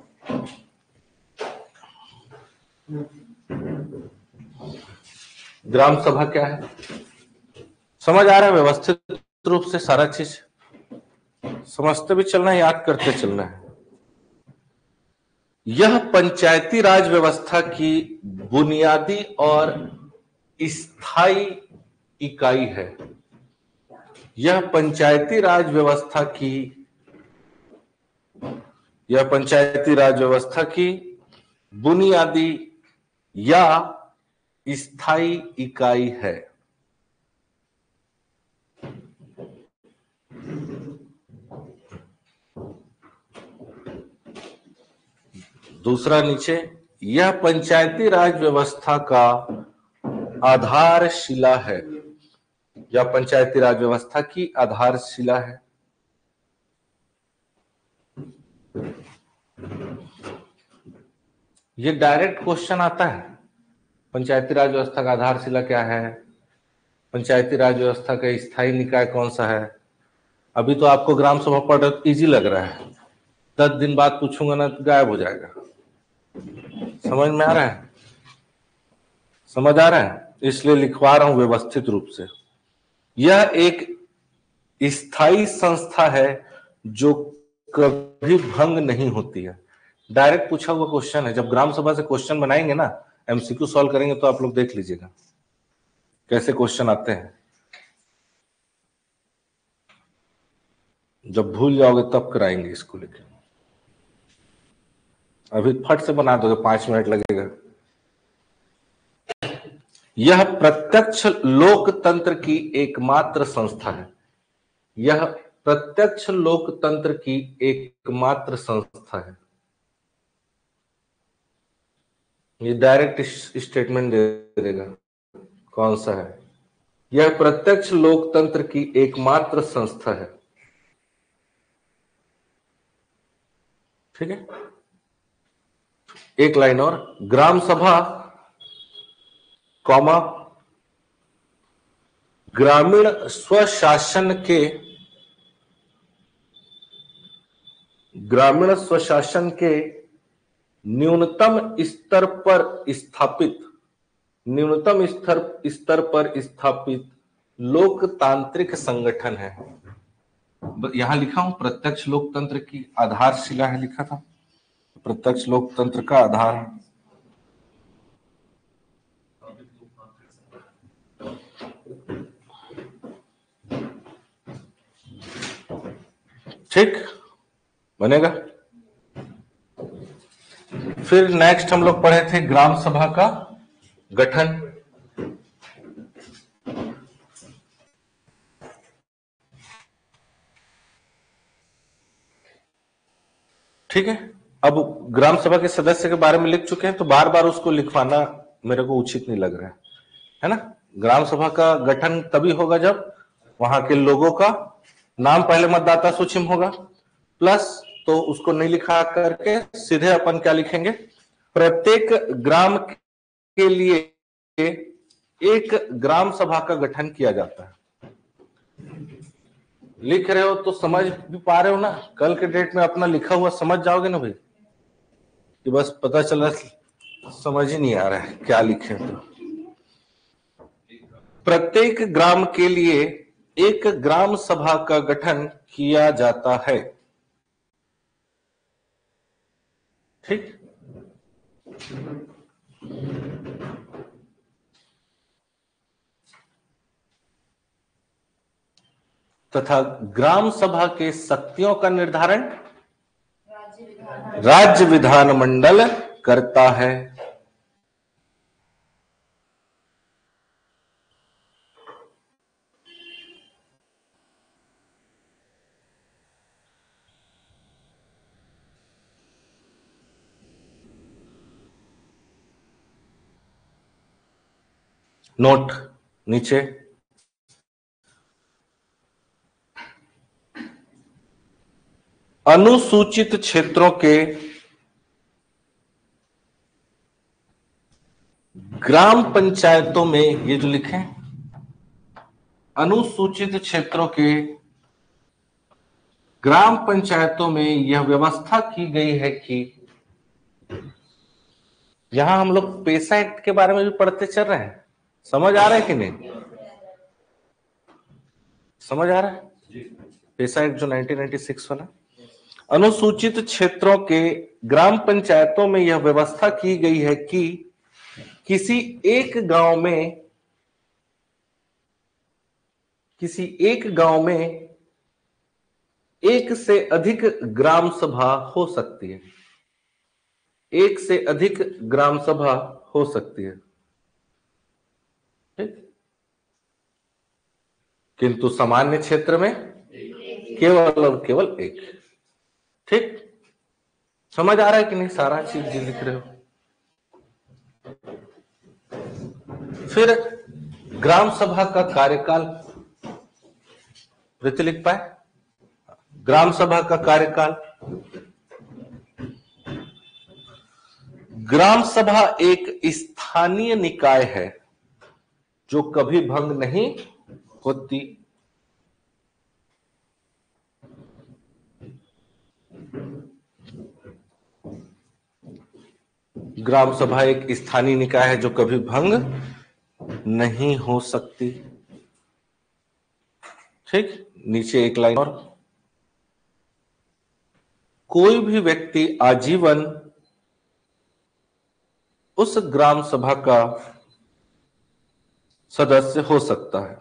ग्राम सभा क्या है समझ आ रहा है? व्यवस्थित रूप से सारा चीज समझते भी चलना है, याद करते चलना है। यह पंचायती राज व्यवस्था की बुनियादी और स्थायी इकाई है। यह पंचायती राज व्यवस्था की यह पंचायती राज व्यवस्था की बुनियादी या स्थायी इकाई है। दूसरा नीचे, यह पंचायती राज व्यवस्था का आधारशिला है। यह पंचायती राज व्यवस्था की आधारशिला है। ये डायरेक्ट क्वेश्चन आता है, पंचायती राज व्यवस्था का आधारशिला क्या है, पंचायती राज व्यवस्था का स्थायी निकाय कौन सा है। अभी तो आपको ग्राम सभा पढ़ इजी लग रहा है, दस दिन बाद पूछूंगा ना तो गायब हो जाएगा। समझ में आ रहा है? समझ आ रहा है? इसलिए लिखवा रहा हूं व्यवस्थित रूप से। यह एक स्थायी संस्था है जो कभी भंग नहीं होती है। डायरेक्ट पूछा हुआ क्वेश्चन है। जब ग्राम सभा से क्वेश्चन बनाएंगे ना, एमसीक्यू सॉल्व करेंगे तो आप लोग देख लीजिएगा कैसे क्वेश्चन आते हैं। जब भूल जाओगे तब कराएंगे इसको लेकर, अभी फट से बना दोगे, पांच मिनट लगेगा। यह प्रत्यक्ष लोकतंत्र की एकमात्र संस्था है। यह प्रत्यक्ष लोकतंत्र की एकमात्र संस्था है। ये डायरेक्ट स्टेटमेंट दे देगा कौन सा है। यह प्रत्यक्ष लोकतंत्र की एकमात्र संस्था है। ठीक है, एक लाइन और, ग्राम सभा कॉमा ग्रामीण स्वशासन के ग्रामीण स्वशासन के न्यूनतम स्तर पर स्थापित न्यूनतम स्तर स्तर पर स्थापित लोकतांत्रिक संगठन है। यहां लिखा हूं प्रत्यक्ष लोकतंत्र की आधारशिला है, लिखा था प्रत्यक्ष लोकतंत्र का आधार है। ठीक बनेगा। फिर नेक्स्ट हम लोग पढ़े थे ग्राम सभा का गठन। ठीक है, अब ग्राम सभा के सदस्य के बारे में लिख चुके हैं तो बार बार उसको लिखवाना मेरे को उचित नहीं लग रहा है, है ना। ग्राम सभा का गठन तभी होगा जब वहां के लोगों का नाम पहले मतदाता सूची में होगा, प्लस तो उसको नहीं लिखा करके सीधे अपन क्या लिखेंगे, प्रत्येक ग्राम के लिए एक ग्राम सभा का गठन किया जाता है। लिख रहे हो तो समझ भी पा रहे हो ना, कल के डेट में अपना लिखा हुआ समझ जाओगे ना भाई, कि बस पता चला समझ ही नहीं आ रहा है क्या लिखे। तो प्रत्येक ग्राम के लिए एक ग्राम सभा का गठन किया जाता है। ठीक, तथा ग्राम सभा के शक्तियों का निर्धारण राज्य विधानमंडल करता है। नोट नीचे, अनुसूचित क्षेत्रों के ग्राम पंचायतों में, ये जो लिखे अनुसूचित क्षेत्रों के ग्राम पंचायतों में यह व्यवस्था की गई है कि, यहां हम लोग पेशा एक्ट के बारे में भी पढ़ते चल रहे हैं, समझ आ रहा है कि नहीं, समझ आ रहा है पेशा एक्ट जो नाइनटीन नाइंटी सिक्स वाला। अनुसूचित क्षेत्रों के ग्राम पंचायतों में यह व्यवस्था की गई है कि किसी एक गांव में किसी एक गांव में एक से अधिक ग्राम सभा हो सकती है। एक से अधिक ग्राम सभा हो सकती है, ठीक, किंतु सामान्य क्षेत्र में केवल और केवल एक। ठीक, समझ आ रहा है कि नहीं सारा चीज जो लिख रहे हो। फिर ग्राम सभा का कार्यकाल प्रीति लिख पाए। ग्राम सभा का कार्यकाल, ग्राम सभा एक स्थानीय निकाय है जो कभी भंग नहीं होती। ग्राम सभा एक स्थानीय निकाय है जो कभी भंग नहीं हो सकती। ठीक, नीचे एक लाइन और, कोई भी व्यक्ति आजीवन उस ग्राम सभा का सदस्य हो सकता है।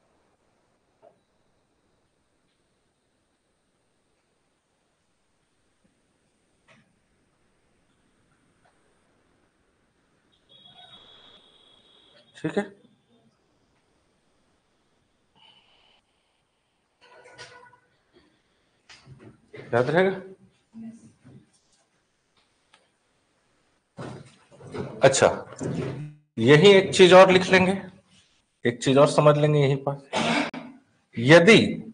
ठीक है, याद रहेगा। अच्छा, यही एक चीज और लिख लेंगे, एक चीज और समझ लेंगे यहीं पर। यदि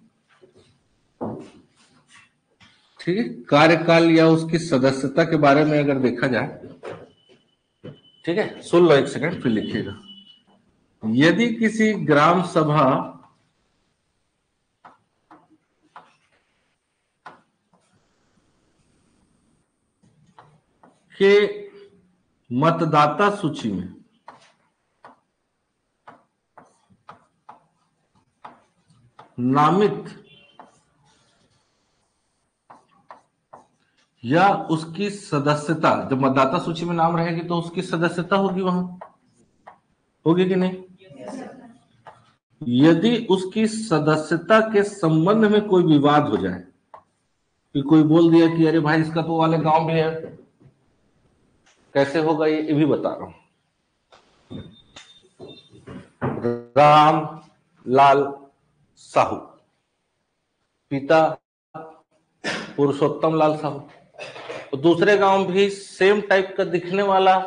ठीक है, कार्यकाल या उसकी सदस्यता के बारे में अगर देखा जाए, ठीक है, सुन लो एक सेकंड फिर लिखिएगा। यदि किसी ग्राम सभा के मतदाता सूची में नामित या उसकी सदस्यता, जब मतदाता सूची में नाम रहेगी तो उसकी सदस्यता होगी, वहां होगी कि नहीं? यदि उसकी सदस्यता के संबंध में कोई विवाद हो जाए, कि कोई बोल दिया कि अरे भाई इसका तो वाले गांव में है, कैसे होगा ये भी बता रहा हूं। राम लाल साहू, पिता पुरुषोत्तम लाल साहू, तो दूसरे गांव भी सेम टाइप का दिखने वाला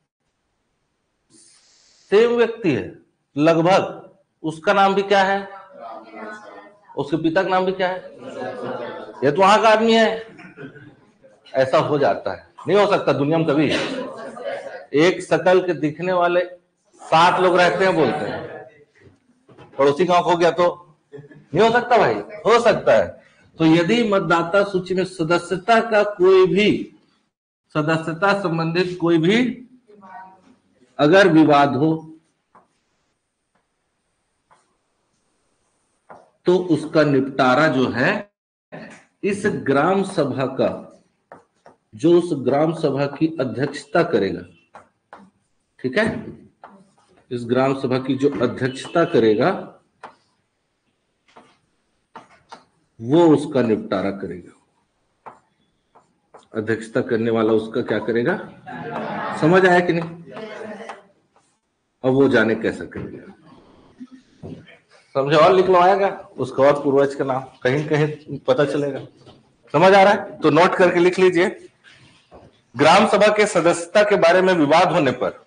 सेम व्यक्ति है लगभग, उसका नाम भी क्या है, उसके पिता का नाम भी क्या है, ये तो वहां का आदमी है। ऐसा हो जाता है, नहीं हो सकता दुनिया में कभी। एक शकल के दिखने वाले सात लोग रहते हैं, बोलते हैं पड़ोसी गांव हो गया तो नहीं हो सकता भाई, हो सकता है। तो यदि मतदाता सूची में सदस्यता का कोई भी, सदस्यता संबंधित कोई भी अगर विवाद हो तो उसका निपटारा जो है इस ग्राम सभा का, जो उस ग्राम सभा की अध्यक्षता करेगा, ठीक है, इस ग्राम सभा की जो अध्यक्षता करेगा वो उसका निपटारा करेगा। अध्यक्षता करने वाला उसका क्या करेगा, समझ आया कि नहीं? अब वो जाने कैसा करेगा, समझे? और लिख लो आएगा उसका और पूर्वज का नाम कहीं कहीं पता चलेगा। समझ आ रहा है? तो नोट करके लिख लीजिए, ग्राम सभा के सदस्यता के बारे में विवाद होने पर,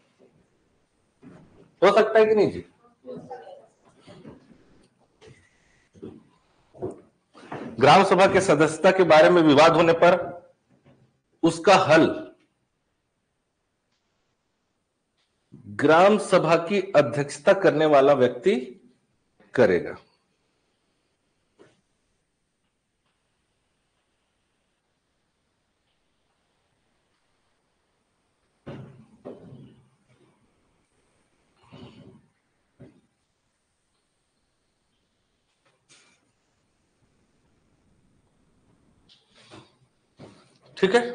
हो सकता है कि नहीं जी? ग्राम सभा के सदस्यता के बारे में विवाद होने पर उसका हल ग्राम सभा की अध्यक्षता करने वाला व्यक्ति करेगा। ठीक है,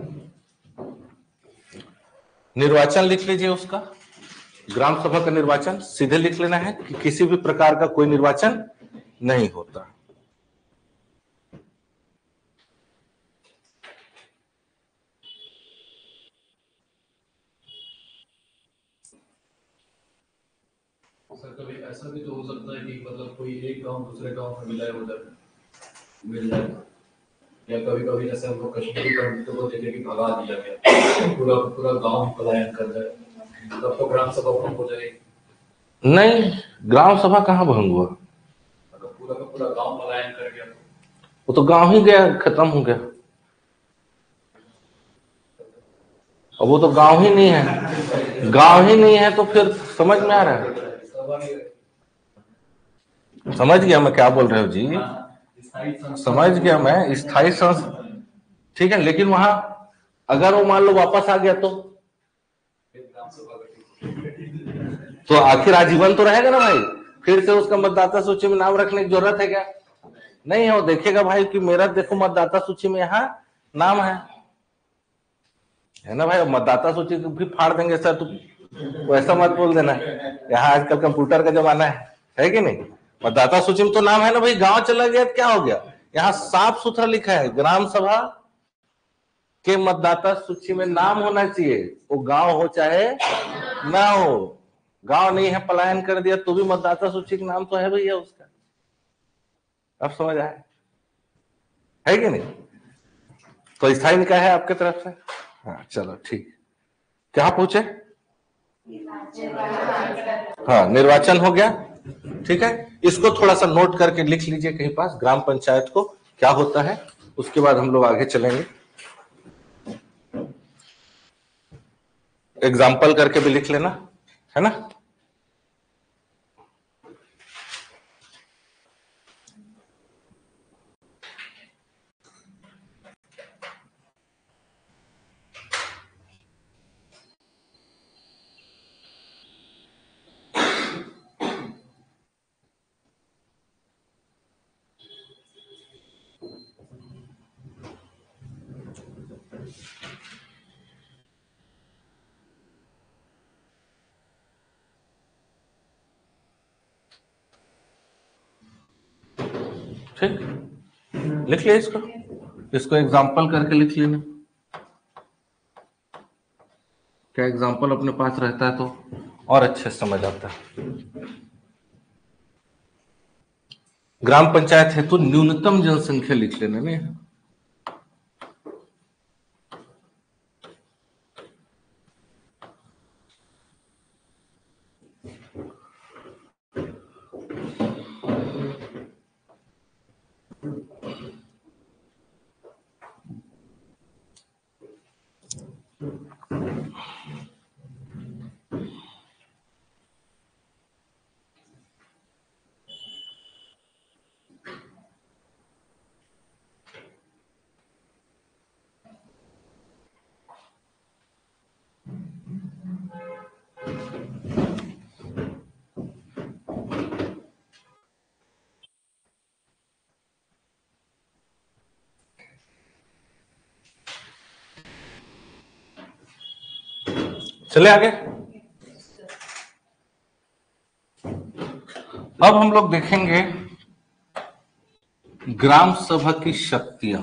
निर्वाचन लिख लीजिए उसका, ग्राम सभा का निर्वाचन सीधे लिख लेना है कि किसी भी प्रकार का कोई निर्वाचन नहीं होता। सर कभी ऐसा भी तो हो सकता है कि मतलब कोई एक गांव दूसरे गांव में मिलाए उधर मिल जाए, या कभी कभी जैसे हम लोग कश्मीरी पंडितों को देखे कि भगा दिया गया, पूरा पूरा गांव पलायन कर जाए, तब तो ग्राम सभा भंग हो जाएगी। नहीं, ग्राम सभा कहाँ भंग हुआ? अगर पूरा का पूरा गांव पलायन कर गया वो तो गांव ही गया, खत्म हो गया। अब वो तो गांव ही नहीं है, गांव ही नहीं है तो फिर समझ में आ रहा है? समझ गया मैं क्या बोल रहे हो जी, समझ गया मैं, स्थायी संस्था, ठीक है, लेकिन वहां अगर वो मान लो वापस आ गया तो तो आखिर आजीवन तो रहेगा ना भाई, फिर से उसका मतदाता सूची में नाम रखने की जरूरत है क्या? नहीं है, वो देखेगा भाई कि मेरा देखो मतदाता सूची में यहाँ नाम है, है ना भाई। मतदाता सूची भी फाड़ देंगे सर, तो वैसा मत बोल देना। यहाँ आजकल कंप्यूटर का जमाना है है कि नहीं। मतदाता सूची में तो नाम है ना भाई, गांव चला गया तो क्या हो गया। यहाँ साफ सुथरा लिखा है ग्राम सभा के मतदाता सूची में नाम होना चाहिए, वो गांव हो चाहे ना हो। गांव नहीं है, पलायन कर दिया तो भी मतदाता सूची का नाम तो है भैया उसका। अब समझ आए है कि नहीं। तो स्थायी निकाय है आपके तरफ से। हाँ चलो ठीक। क्या पूछे। हाँ निर्वाचन हो गया, ठीक है। इसको थोड़ा सा नोट करके लिख लीजिए कहीं पास, ग्राम पंचायत को क्या होता है, उसके बाद हम लोग आगे चलेंगे। एग्जाम्पल करके भी लिख लेना, है ना। ठीक, लिख लिया इसको, इसको एग्जाम्पल करके लिख लेना। क्या एग्जाम्पल अपने पास रहता है तो और अच्छे से समझ आता है। ग्राम पंचायत हेतु तो न्यूनतम जनसंख्या लिख लेना नहीं। चले आगे। अब हम लोग देखेंगे ग्राम सभा की शक्तियां।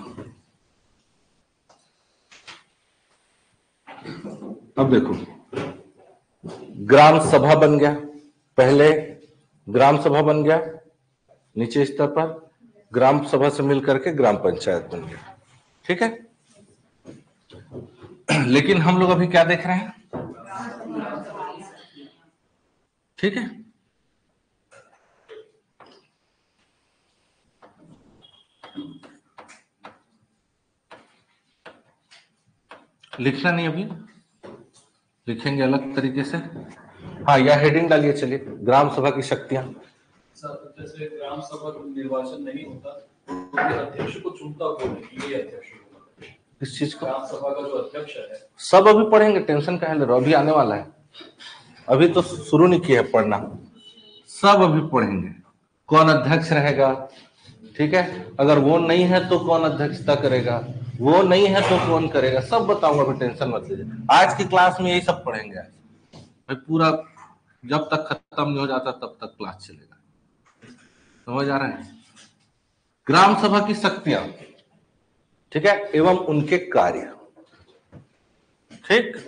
अब देखो, ग्राम सभा बन गया, पहले ग्राम सभा बन गया, नीचे स्तर पर ग्राम सभा से मिलकर के ग्राम पंचायत बन गया, ठीक है। लेकिन हम लोग अभी क्या देख रहे हैं, ठीक है। लिखना नहीं अभी, लिखेंगे अलग तरीके से। हाँ या हेडिंग डालिए, चलिए ग्राम सभा की शक्तियां। सर जैसे ग्राम सभा निर्वाचन नहीं होता तो अध्यक्ष को चुनता कौन है, ये अध्यक्ष होगा इस चीज को, ग्राम सभा का जो अध्यक्ष है। सब अभी पढ़ेंगे, टेंशन काहे ले रहे हो, अभी आने वाला है, अभी तो शुरू नहीं किया है पढ़ना, सब अभी पढ़ेंगे। कौन अध्यक्ष रहेगा, ठीक है। अगर वो नहीं है तो कौन अध्यक्षता करेगा, वो नहीं है तो कौन करेगा, सब बताऊंगा, अभी टेंशन मत लीजिए। आज की क्लास में यही सब पढ़ेंगे आज भाई, पूरा जब तक खत्म नहीं हो जाता तब तक क्लास चलेगा, समझ आ रहा है। ग्राम सभा की शक्तियां, ठीक है, एवं उनके कार्य, ठीक।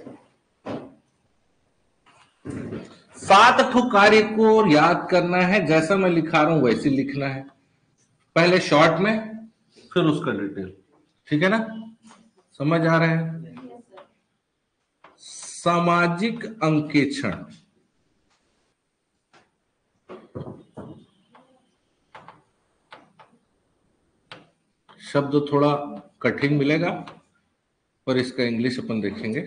सात ठो कार्य को याद करना है, जैसा मैं लिखा रहा हूं वैसे लिखना है, पहले शॉर्ट में फिर उसका डिटेल, ठीक है ना, समझ आ रहा है। सामाजिक अंकेक्षण, शब्द थोड़ा कठिन मिलेगा पर इसका इंग्लिश अपन देखेंगे।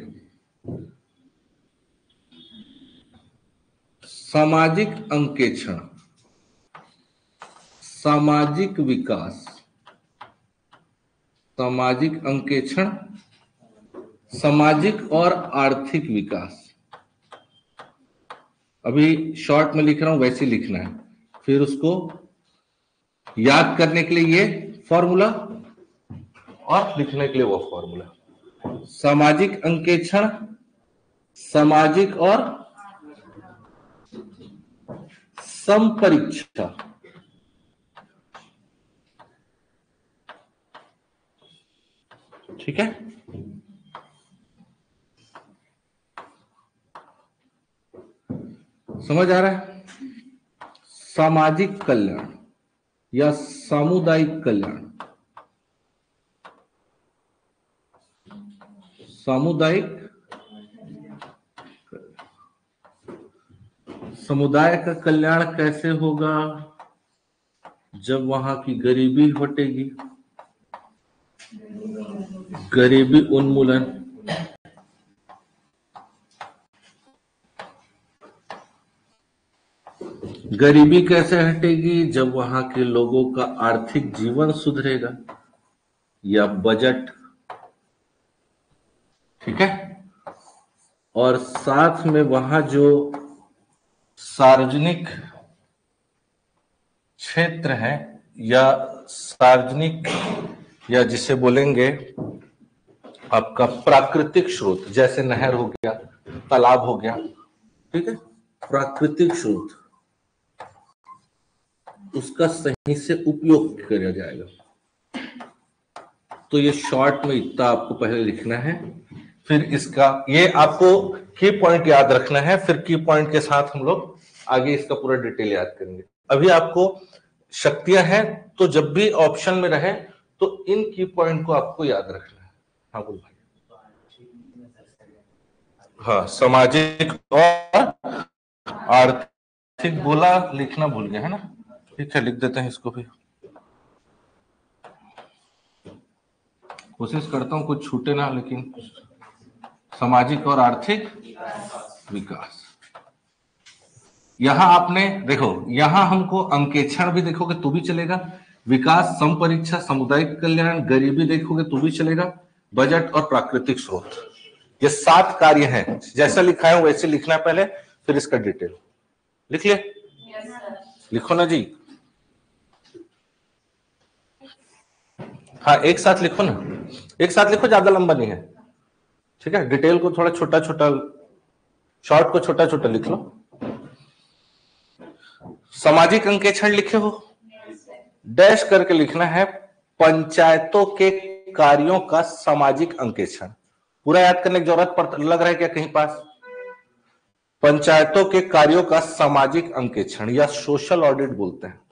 सामाजिक अंकेक्षण, सामाजिक विकास, सामाजिक अंकेक्षण, सामाजिक और आर्थिक विकास। अभी शॉर्ट में लिख रहा हूं वैसे लिखना है, फिर उसको याद करने के लिए ये फॉर्मूला और लिखने के लिए वो फॉर्मूला, सामाजिक अंकेक्षण, सामाजिक और समपरीक्षा। ठीक है, समझ आ रहा है? सामाजिक कल्याण या सामुदायिक कल्याण, सामुदायिक समुदाय का कल्याण कैसे होगा? जब वहां की गरीबी हटेगी, गरीबी उन्मूलन, गरीबी कैसे हटेगी? जब वहां के लोगों का आर्थिक जीवन सुधरेगा या बजट। ठीक है, और साथ में वहां जो सार्वजनिक क्षेत्र है या सार्वजनिक या जिसे बोलेंगे आपका प्राकृतिक स्रोत, जैसे नहर हो गया, तालाब हो गया, ठीक है, प्राकृतिक स्रोत, उसका सही से उपयोग किया जाएगा। तो ये शॉर्ट में इतना आपको पहले लिखना है, फिर इसका ये आपको की पॉइंट याद रखना है, फिर की पॉइंट के साथ हम लोग आगे इसका पूरा डिटेल याद करेंगे। अभी आपको शक्तियां हैं, तो जब भी ऑप्शन में रहे तो इन की पॉइंट को आपको याद रखना है। हाँ बोल भाई। हाँ, सामाजिक और आर्थिक बोला, लिखना भूल गया है ना? ठीक है, लिख देते हैं इसको भी। कोशिश करता हूं कुछ छूटे ना, लेकिन सामाजिक और आर्थिक विकास। यहां आपने देखो, यहां हमको अंकेक्षण भी देखोगे तो भी चलेगा, विकास, समपरीक्षा, सामुदायिक कल्याण, गरीबी देखोगे तो भी चलेगा, बजट और प्राकृतिक स्रोत, ये सात कार्य हैं। जैसा लिखा है वैसे लिखना है पहले, फिर इसका डिटेल लिख ले। लिखो ना जी, हाँ एक साथ लिखो ना, एक साथ लिखो, ज्यादा लंबा नहीं है। ठीक है, डिटेल को थोड़ा छोटा छोटा, शॉर्ट को छोटा छोटा लिख लो। सामाजिक अंकेक्षण लिखे हो, डैश करके लिखना है पंचायतों के कार्यों का सामाजिक अंकेक्षण। पूरा याद करने की जरूरत पड़ लग रहा है क्या कहीं पास? पंचायतों के कार्यों का सामाजिक अंकेक्षण या सोशल ऑडिट बोलते हैं।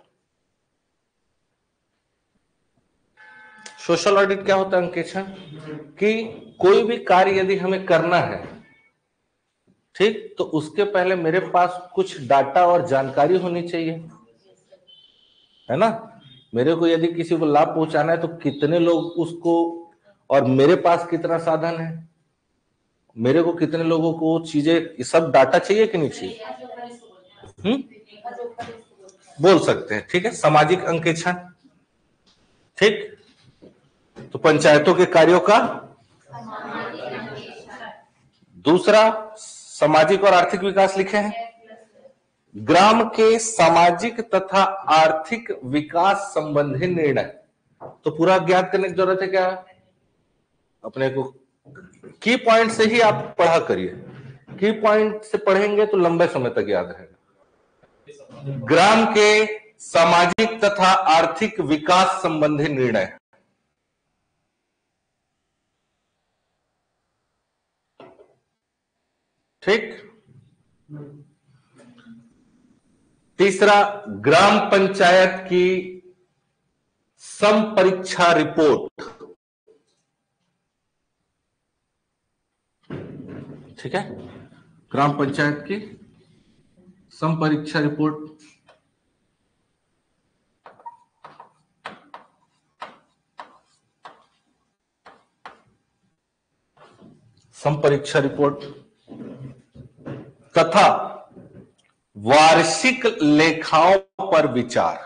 सोशल ऑडिट क्या होता है? अंकेक्षण, कि कोई भी कार्य यदि हमें करना है, ठीक, तो उसके पहले मेरे पास कुछ डाटा और जानकारी होनी चाहिए, है ना? मेरे को यदि किसी को लाभ पहुंचाना है तो कितने लोग उसको, और मेरे पास कितना साधन है, मेरे को कितने लोगों को चीजें, ये सब डाटा चाहिए कि नहीं चाहिए? हम्म, बोल सकते हैं। ठीक है, सामाजिक अंकेक्षण। ठीक, तो पंचायतों के कार्यों का। दूसरा, सामाजिक और आर्थिक विकास लिखे हैं, ग्राम के सामाजिक तथा आर्थिक विकास संबंधी निर्णय। तो पूरा ज्ञात करने की जरूरत है क्या? अपने को की पॉइंट से ही आप पढ़ा करिए, की पॉइंट से पढ़ेंगे तो लंबे समय तक याद रहेगा। ग्राम के सामाजिक तथा आर्थिक विकास संबंधी निर्णय। ठीक, तीसरा, ग्राम पंचायत की समपरीक्षा रिपोर्ट। ठीक है, ग्राम पंचायत की समपरीक्षा रिपोर्ट। समपरीक्षा रिपोर्ट तथा वार्षिक लेखाओं पर विचार।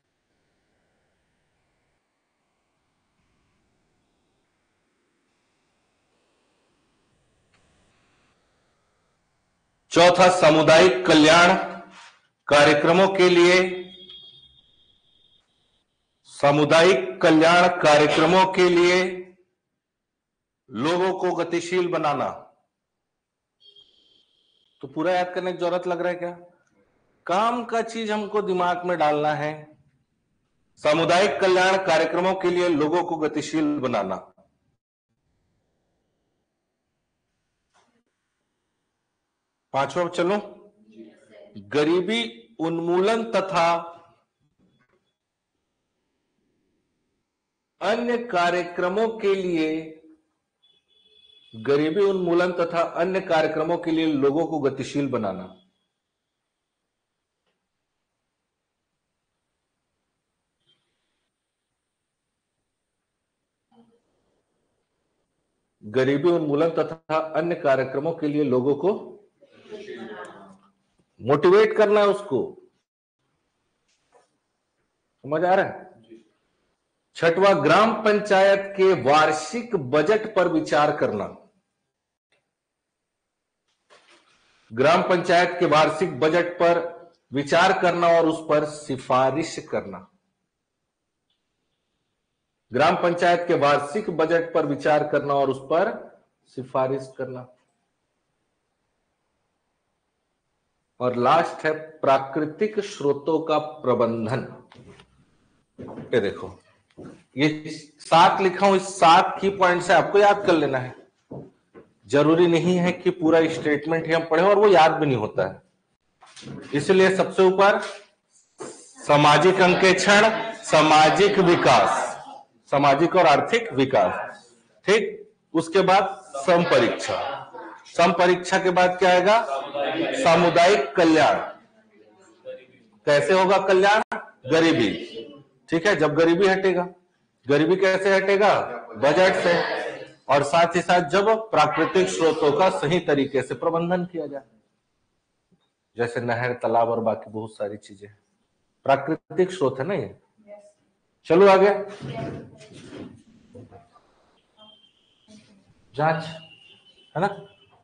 चौथा, सामुदायिक कल्याण कार्यक्रमों के लिए, सामुदायिक कल्याण कार्यक्रमों के लिए लोगों को गतिशील बनाना, तो पूरा याद करने की जरूरत लग रहा है क्या? काम का चीज हमको दिमाग में डालना है। सामुदायिक कल्याण कार्यक्रमों के लिए लोगों को गतिशील बनाना। पांचवा चलो, गरीबी उन्मूलन तथा अन्य कार्यक्रमों के लिए गरीबी उन्मूलन तथा अन्य कार्यक्रमों के लिए लोगों को गतिशील बनाना। गरीबी उन्मूलन तथा अन्य कार्यक्रमों के लिए लोगों को मोटिवेट करना है, उसको। समझ आ रहा है? छठवां, ग्राम पंचायत के वार्षिक बजट पर विचार करना। ग्राम पंचायत के वार्षिक बजट पर विचार करना और उस पर सिफारिश करना। ग्राम पंचायत के वार्षिक बजट पर विचार करना और उस पर सिफारिश करना। और लास्ट है प्राकृतिक स्रोतों का प्रबंधन। ये देखो, ये सात लिखा हूं, इस सात की पॉइंट से आपको याद कर लेना है। जरूरी नहीं है कि पूरा स्टेटमेंट ही हम पढ़े, और वो याद भी नहीं होता है। इसलिए सबसे ऊपर सामाजिक अंकेक्षण, सामाजिक विकास, सामाजिक और आर्थिक विकास, ठीक। उसके बाद समपरीक्षा, समपरीक्षा के बाद क्या आएगा? सामुदायिक कल्याण। कैसे होगा कल्याण? गरीबी, ठीक है। जब गरीबी हटेगा, गरीबी कैसे हटेगा? बजट से। और साथ ही साथ जब प्राकृतिक स्रोतों का सही तरीके से प्रबंधन किया जाए, जैसे नहर, तालाब और बाकी बहुत सारी चीजें, प्राकृतिक स्रोत है ना ये। चलो आगे, जांच, है ना,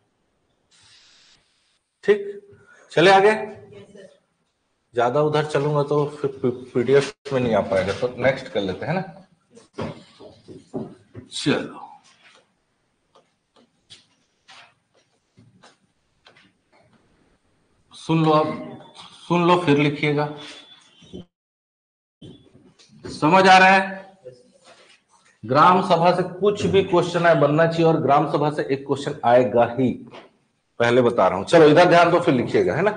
ठीक। चले आगे। ज्यादा उधर चलूंगा तो फिर पीडीएफ में नहीं आ पाएगा, तो नेक्स्ट कर लेते हैं ना। चलो, सुन लो, अब सुन लो फिर लिखिएगा। समझ आ रहा है? ग्राम सभा से कुछ भी क्वेश्चन आए बनना चाहिए, और ग्राम सभा से एक क्वेश्चन आएगा ही, पहले बता रहा हूं। चलो इधर ध्यान दो, फिर लिखिएगा, है ना।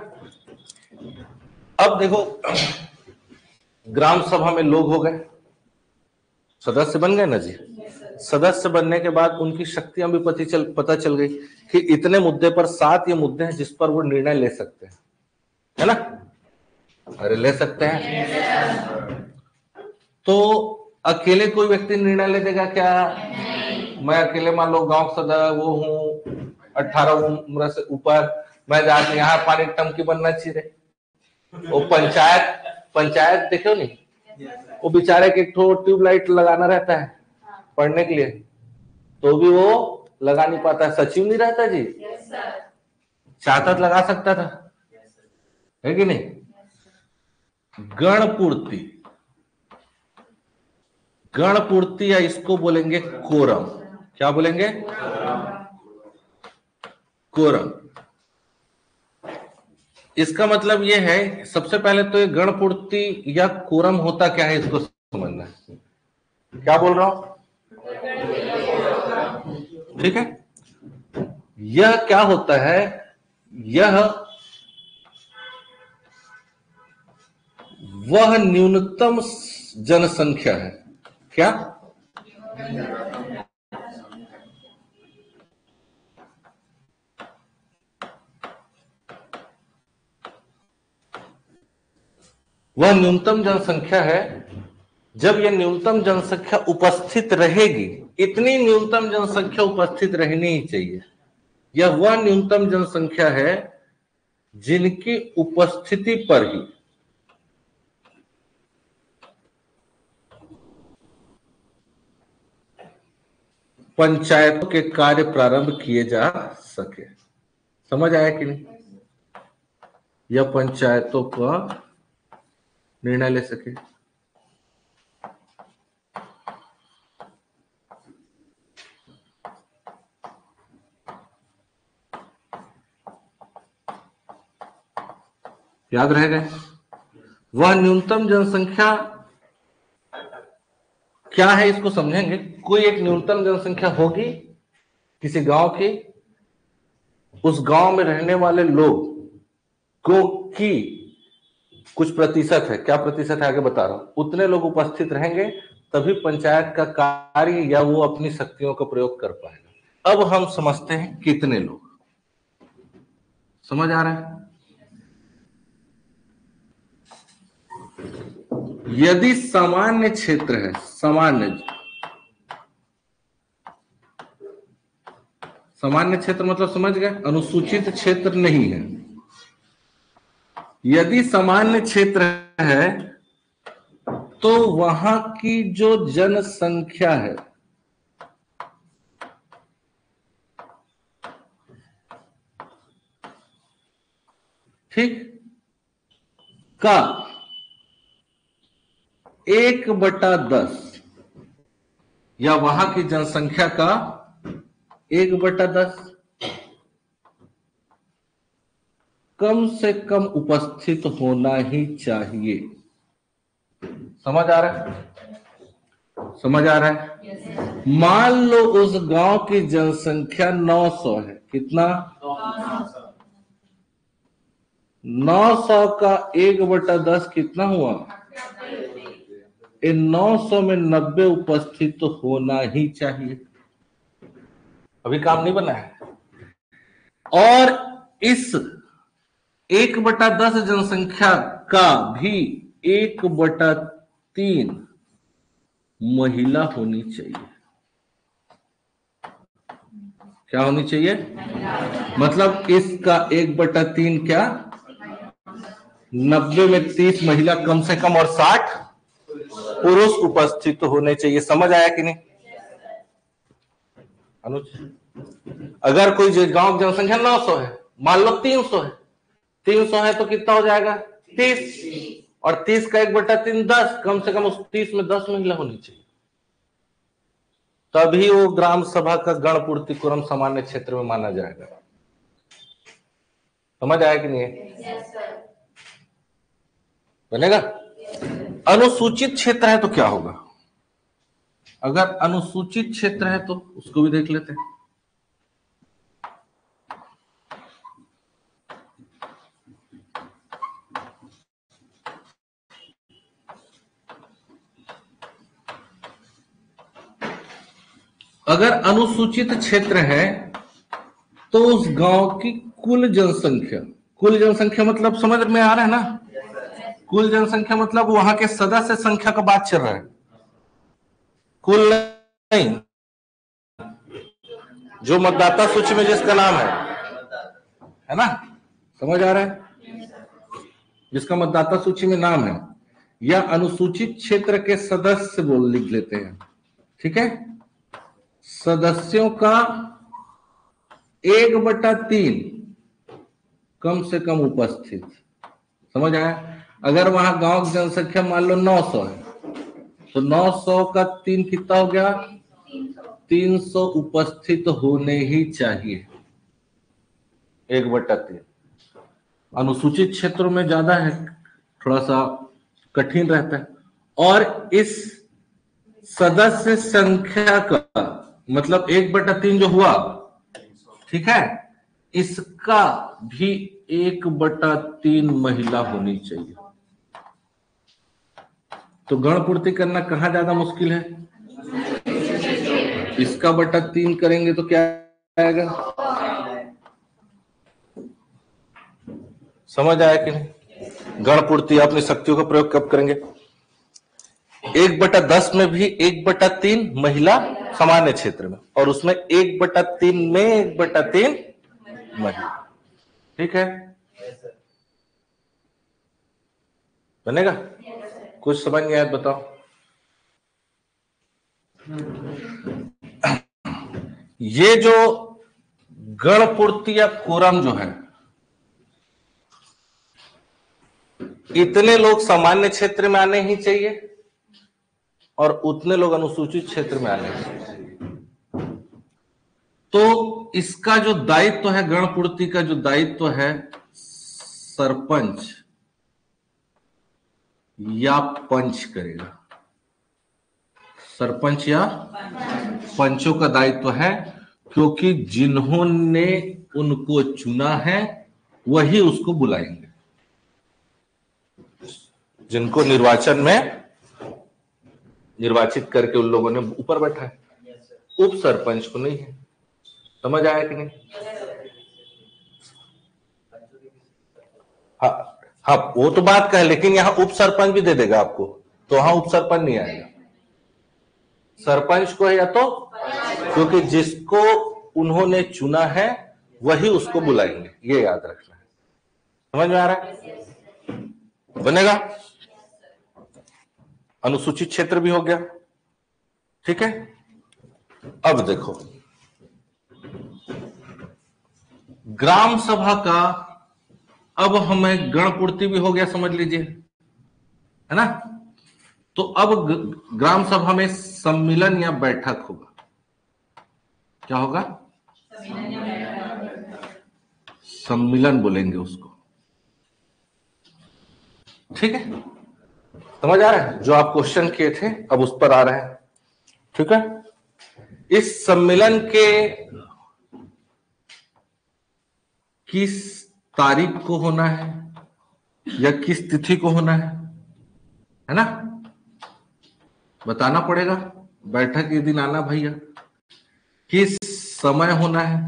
अब देखो, ग्राम सभा में लोग हो गए, सदस्य बन गए ना जी। सदस्य बनने के बाद उनकी शक्तियां भी पता चल पता चल गई कि इतने मुद्दे पर, सात ये मुद्दे हैं जिस पर वो निर्णय ले सकते हैं, है ना। अरे ले सकते हैं। तो अकेले कोई व्यक्ति निर्णय ले देगा क्या? मैं अकेले मान लो गांव सदस्य वो हूँ, अठारह उम्र से ऊपर, मैं जाके यहाँ पानी टंकी बनना चाहिए। वो पंचायत पंचायत देखो नहीं, वो बेचारे के एक ठो ट्यूबलाइट लगाना रहता है पढ़ने के लिए, तो भी वो लगा नहीं पाता। सचिव नहीं रहता जी, चाहता तो लगा सकता था, है कि नहीं। गणपूर्ति, गणपूर्ति या इसको बोलेंगे कोरम। क्या बोलेंगे? कोरम। इसका मतलब यह है, सबसे पहले तो ये गणपूर्ति या कोरम होता क्या है इसको समझना है। क्या बोल रहा हूं? ठीक है। यह क्या होता है? यह वह न्यूनतम जनसंख्या है। क्या? वह न्यूनतम जनसंख्या है। जब यह न्यूनतम जनसंख्या उपस्थित रहेगी, इतनी न्यूनतम जनसंख्या उपस्थित रहनी ही चाहिए। यह वह न्यूनतम जनसंख्या है जिनकी उपस्थिति पर ही पंचायतों के कार्य प्रारंभ किए जा सके। समझ आया कि नहीं? यह पंचायतों का निर्णय ले सके। याद रह गए। वह न्यूनतम जनसंख्या क्या है इसको समझेंगे। कोई एक न्यूनतम जनसंख्या होगी किसी गांव की, उस गांव में रहने वाले लोग को की कुछ प्रतिशत है, क्या प्रतिशत है आगे बता रहा हूं, उतने लोग उपस्थित रहेंगे तभी पंचायत का कार्य या वो अपनी शक्तियों का प्रयोग कर पाएगा। अब हम समझते हैं कितने लोग, समझ आ रहा है। यदि सामान्य क्षेत्र है, सामान्य सामान्य क्षेत्र मतलब समझ गए, अनुसूचित क्षेत्र नहीं है। यदि सामान्य क्षेत्र है तो वहां की जो जनसंख्या है ठीक का एक बटा दस या वहां की जनसंख्या का एक बटा दस कम से कम उपस्थित होना ही चाहिए। समझ आ रहा है, समझ आ रहा है। मान लो उस गांव की जनसंख्या नौ सौ है, कितना, नौ सौ का एक बटा दस कितना हुआ, इन नौ सौ में नब्बे उपस्थित तो होना ही चाहिए। अभी काम नहीं बना है। और इस एक बटा दस जनसंख्या का भी एक बटा तीन महिला होनी चाहिए। क्या होनी चाहिए, मतलब इसका एक बटा तीन क्या, नब्बे में तीस महिला कम से कम और साठ पुरुष उपस्थित होने चाहिए। समझ आया कि नहीं अनुज। अगर कोई गांव की जनसंख्या नौ सौ है, मान लो तीन सौ है, तीन सौ है तो कितना हो जाएगा तीस, और तीस का एक बटा तीन दस, कम से कम उस तीस में दस महिला होनी चाहिए, तभी वो ग्राम सभा का गण पूर्ति कुरम सामान्य क्षेत्र में माना जाएगा। समझ आया कि नहीं है? बनेगा। अनुसूचित क्षेत्र है तो क्या होगा, अगर अनुसूचित क्षेत्र है तो उसको भी देख लेते हैं। अगर अनुसूचित क्षेत्र है तो उस गांव की कुल जनसंख्या, कुल जनसंख्या मतलब समझ में आ रहा है ना, कुल जनसंख्या मतलब वहां के सदस्य संख्या का बात चल रहा है, कुल नहीं, जो मतदाता सूची में जिसका नाम है है ना, समझ आ रहा है, जिसका मतदाता सूची में नाम है, या अनुसूचित क्षेत्र के सदस्य बोल लिख लेते हैं, ठीक है, सदस्यों का एक बटा तीन कम से कम उपस्थित। समझ आया। अगर वहां गांव की जनसंख्या मान लो नौ सौ है तो नौ सौ का तीन कितना हो गया, तीन सौ उपस्थित होने ही चाहिए, एक बटा तीन। अनुसूचित क्षेत्रों में ज्यादा है, थोड़ा सा कठिन रहता है। और इस सदस्य संख्या का मतलब एक बटा तीन जो हुआ, ठीक है, इसका भी एक बटा तीन महिला होनी चाहिए। तो गण पूर्ति करना कहां ज्यादा मुश्किल है, इसका बटा तीन करेंगे तो क्या आएगा, समझ आया कि नहीं। गण पूर्ति अपनी शक्तियों का प्रयोग कब करेंगे, एक बटा दस में भी एक बटा तीन महिला सामान्य क्षेत्र में, और उसमें एक बटा तीन में एक बटा तीन महिला, ठीक है, बनेगा। कुछ समझ नहीं आया बताओ। ये जो गण पूर्ति या कोरम जो है, इतने लोग सामान्य क्षेत्र में आने ही चाहिए और उतने लोग अनुसूचित क्षेत्र में आने चाहिए। तो इसका जो दायित्व है, गण पूर्ति का जो दायित्व है, सरपंच या पंच करेगा? सरपंच या पंचों का दायित्व है, क्योंकि जिन्होंने उनको चुना है वही उसको बुलाएंगे। जिनको निर्वाचन में निर्वाचित करके उन लोगों ने ऊपर बैठा है, उप सरपंच को नहीं है। समझ आया कि नहीं? हाँ हाँ, वो तो बात का है, लेकिन यहां उप सरपंच भी दे देगा आपको, तो वहां उप सरपंच नहीं आएगा, सरपंच को है या तो, क्योंकि जिसको उन्होंने चुना है वही उसको बुलाएंगे, ये याद रखना है। समझ में आ रहा है? बनेगा। अनुसूचित क्षेत्र भी हो गया, ठीक है। अब देखो, ग्राम सभा का अब हमें गणपूर्ति भी हो गया, समझ लीजिए, है ना। तो अब ग्राम सभा में सम्मिलन या बैठक होगा। क्या होगा? सम्मिलन बोलेंगे उसको, ठीक है। समझ आ रहा है? जो आप क्वेश्चन किए थे अब उस पर आ रहे हैं, ठीक है। इस सम्मेलन के किस तारीख को होना है या किस तिथि को होना है, है ना, बताना पड़ेगा। बैठक के दिन आना भैया, किस समय होना है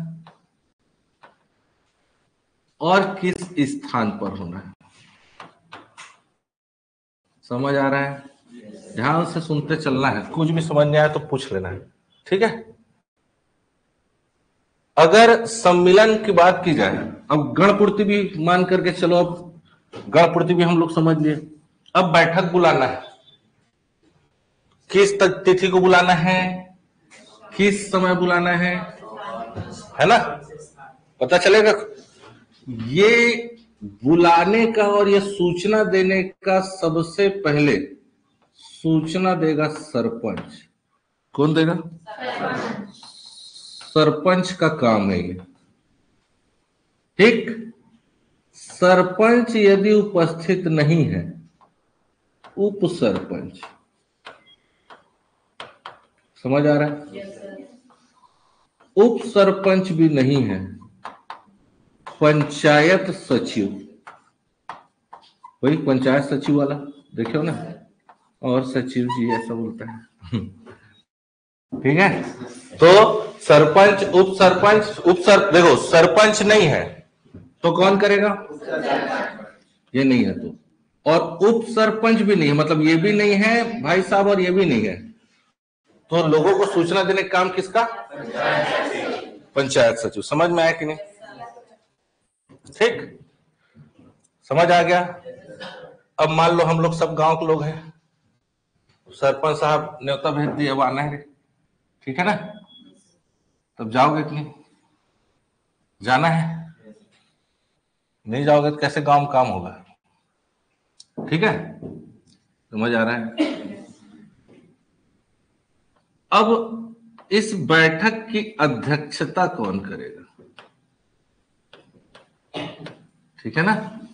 और किस स्थान पर होना है। समझ आ रहा है? ध्यान से सुनते चलना है, कुछ भी समझ नहीं आया तो पूछ लेना है, ठीक है। अगर सम्मिलन की बात की जाए, अब गणपूर्ति भी मान करके चलो, अब गणपूर्ति भी हम लोग समझ लिए। अब बैठक बुलाना है, किस तिथि को बुलाना है, किस समय बुलाना है, है ना, पता चलेगा। ये बुलाने का और ये सूचना देने का सबसे पहले सूचना देगा सरपंच। कौन देगा? सरपंच का काम है ये, ठीक। सरपंच यदि उपस्थित नहीं है, उप सरपंच, समझ आ रहा है? उप सरपंच भी नहीं है, पंचायत सचिव, वही पंचायत सचिव वाला देखो ना, और सचिव जी ऐसा बोलता है, ठीक है। तो सरपंच, उप सरपंच, उप सर देखो सरपंच नहीं है तो कौन करेगा? ये नहीं है तो, और उप सरपंच भी नहीं है, मतलब ये भी नहीं है भाई साहब और ये भी नहीं है, तो लोगों को सूचना देने का काम किसका? पंचायत सचिव। समझ में आया कि नहीं? ठीक, समझ आ गया। अब मान लो हम लोग सब गांव के लोग हैं, सरपंच साहब न्योता भेज दिए, अब आना है, ठीक है ना, तब जाओगे कि नहीं? जाना है, नहीं जाओगे तो कैसे गांव में काम होगा, ठीक है। समझ आ रहा है? अब इस बैठक की अध्यक्षता कौन करेगा? ठीक है ना,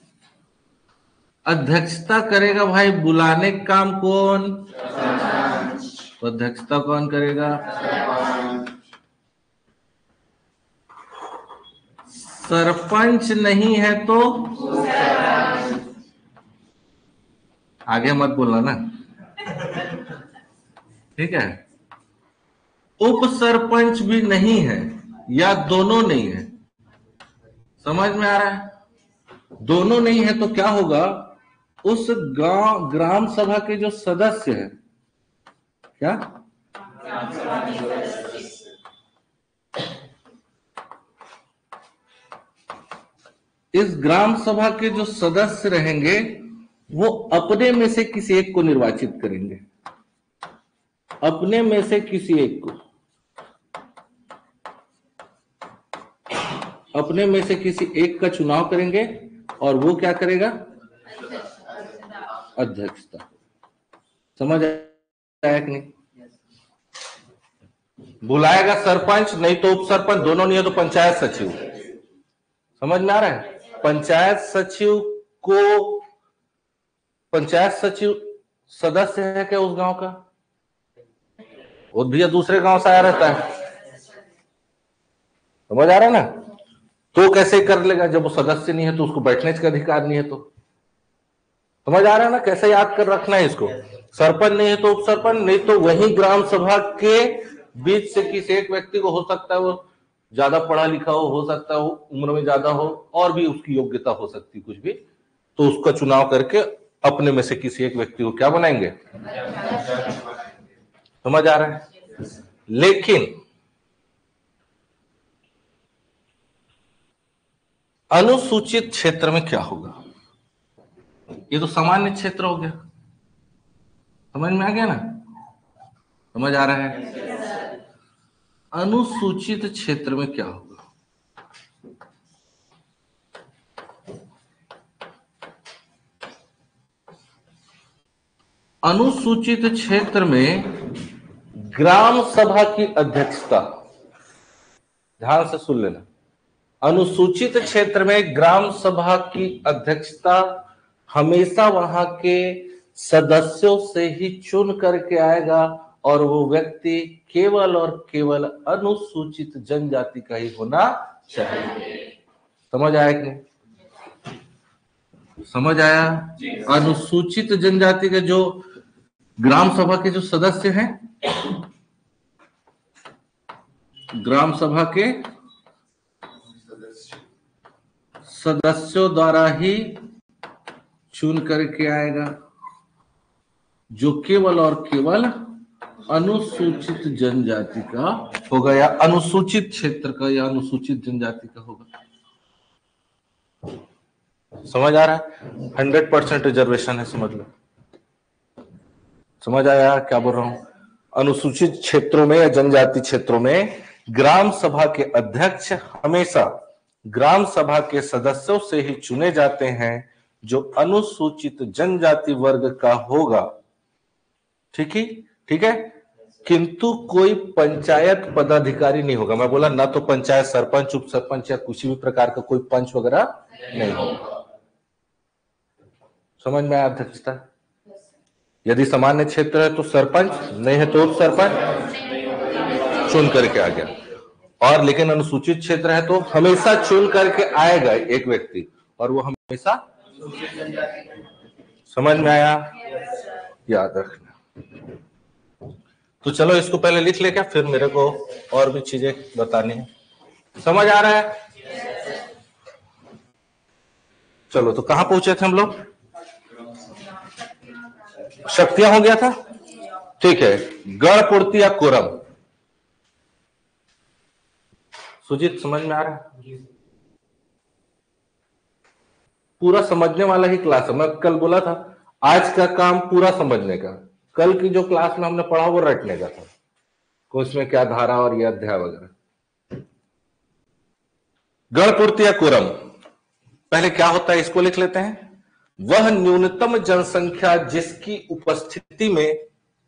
अध्यक्षता करेगा भाई, बुलाने का काम कौन? तो अध्यक्षता कौन करेगा? सरपंच नहीं है तो आगे मत बोलना ना, ठीक है। उप सरपंच भी नहीं है या दोनों नहीं है, समझ में आ रहा है? दोनों नहीं है तो क्या होगा, उस गांव ग्राम सभा के जो सदस्य हैं, क्या इस ग्राम सभा के जो सदस्य रहेंगे वो अपने में से किसी एक को निर्वाचित करेंगे, अपने में से किसी एक को, अपने में से किसी एक का चुनाव करेंगे और वो क्या करेगा? अध्यक्षता। समझ आया कि नहीं? बुलाएगा सरपंच, नहीं तो उप सरपंच, दोनों नहीं है तो पंचायत सचिव। समझ में आ रहा है? पंचायत सचिव को पंचायत सचिव सदस्य है क्या उस गांव का? वो भैया दूसरे गांव से आया रहता है, समझ आ रहा है ना? तो कैसे कर लेगा जब वो सदस्य नहीं है, तो उसको बैठने का अधिकार नहीं है। तो समझ आ रहा है ना कैसे याद कर रखना है इसको? सरपंच नहीं है तो उप सरपंच, नहीं तो वही ग्राम सभा के बीच से किसी एक व्यक्ति को, हो सकता है वो ज्यादा पढ़ा लिखा हो हो सकता है वो उम्र में ज्यादा हो, और भी उसकी योग्यता हो सकती कुछ भी, तो उसका चुनाव करके अपने में से किसी एक व्यक्ति को क्या बनाएंगे? समझ आ रहा है? लेकिन अनुसूचित क्षेत्र में क्या होगा? ये तो सामान्य क्षेत्र हो गया, समझ में आ गया ना? समझ आ रहा है? अनुसूचित क्षेत्र में क्या होगा? अनुसूचित क्षेत्र में ग्राम सभा की अध्यक्षता, ध्यान से सुन लेना, अनुसूचित क्षेत्र में ग्राम सभा की अध्यक्षता हमेशा वहां के सदस्यों से ही चुन करके आएगा, और वो व्यक्ति केवल और केवल अनुसूचित जनजाति का ही होना चाहिए। समझ आया कि नहीं? समझ आया? अनुसूचित जनजाति के जो ग्राम सभा के जो सदस्य हैं, ग्राम सभा के सदस्यों द्वारा ही चुन करके आएगा, जो केवल और केवल अनुसूचित जनजाति का होगा, या अनुसूचित क्षेत्र का, या अनुसूचित जनजाति का होगा। समझ आ रहा है? हंड्रेड परसेंट रिजर्वेशन है, समझ लो। समझ आया क्या बोल रहा हूं? अनुसूचित क्षेत्रों में या जनजाति क्षेत्रों में ग्राम सभा के अध्यक्ष हमेशा ग्राम सभा के सदस्यों से ही चुने जाते हैं, जो अनुसूचित जनजाति वर्ग का होगा। ठीक है, ठीक है। किंतु कोई पंचायत पदाधिकारी नहीं होगा। मैं बोला ना, तो पंचायत सरपंच, उप सरपंच या किसी भी प्रकार का कोई पंच वगैरह नहीं होगा। समझ में आया अध्यक्षता? यदि सामान्य क्षेत्र है तो सरपंच, नहीं है तो उप सरपंच चुन करके आ गया, और लेकिन अनुसूचित क्षेत्र है तो हमेशा चुन करके आएगा एक व्यक्ति, और वो हमेशा। समझ में आया? याद रखना। तो चलो इसको पहले लिख ले क्या, फिर मेरे को और भी चीजें बतानी है। समझ आ रहा है? चलो, तो कहां पहुंचे थे हम लोग? शक्तियां हो गया था, ठीक है। गण पूर्ति या कोरम, सुजीत समझ में आ रहा है? पूरा समझने वाला ही क्लास है। मैं कल बोला था आज का काम पूरा समझने का, कल की जो क्लास में हमने पढ़ा वो रटने का था, को इसमें क्या धारा और यह अध्याय वगैरह। गण पूर्ति या कोरम, पहले क्या होता है इसको लिख लेते हैं। वह न्यूनतम जनसंख्या जिसकी उपस्थिति में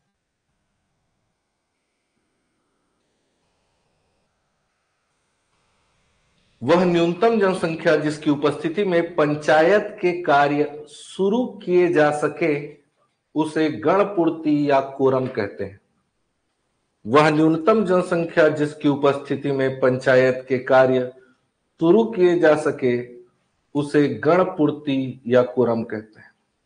वह न्यूनतम जनसंख्या जिसकी उपस्थिति में पंचायत के कार्य शुरू किए जा सके, उसे गणपूर्ति या कोरम कहते हैं। वह न्यूनतम जनसंख्या जिसकी उपस्थिति में पंचायत के कार्य शुरू किए जा सके, उसे गणपूर्ति या कोरम कहते हैं।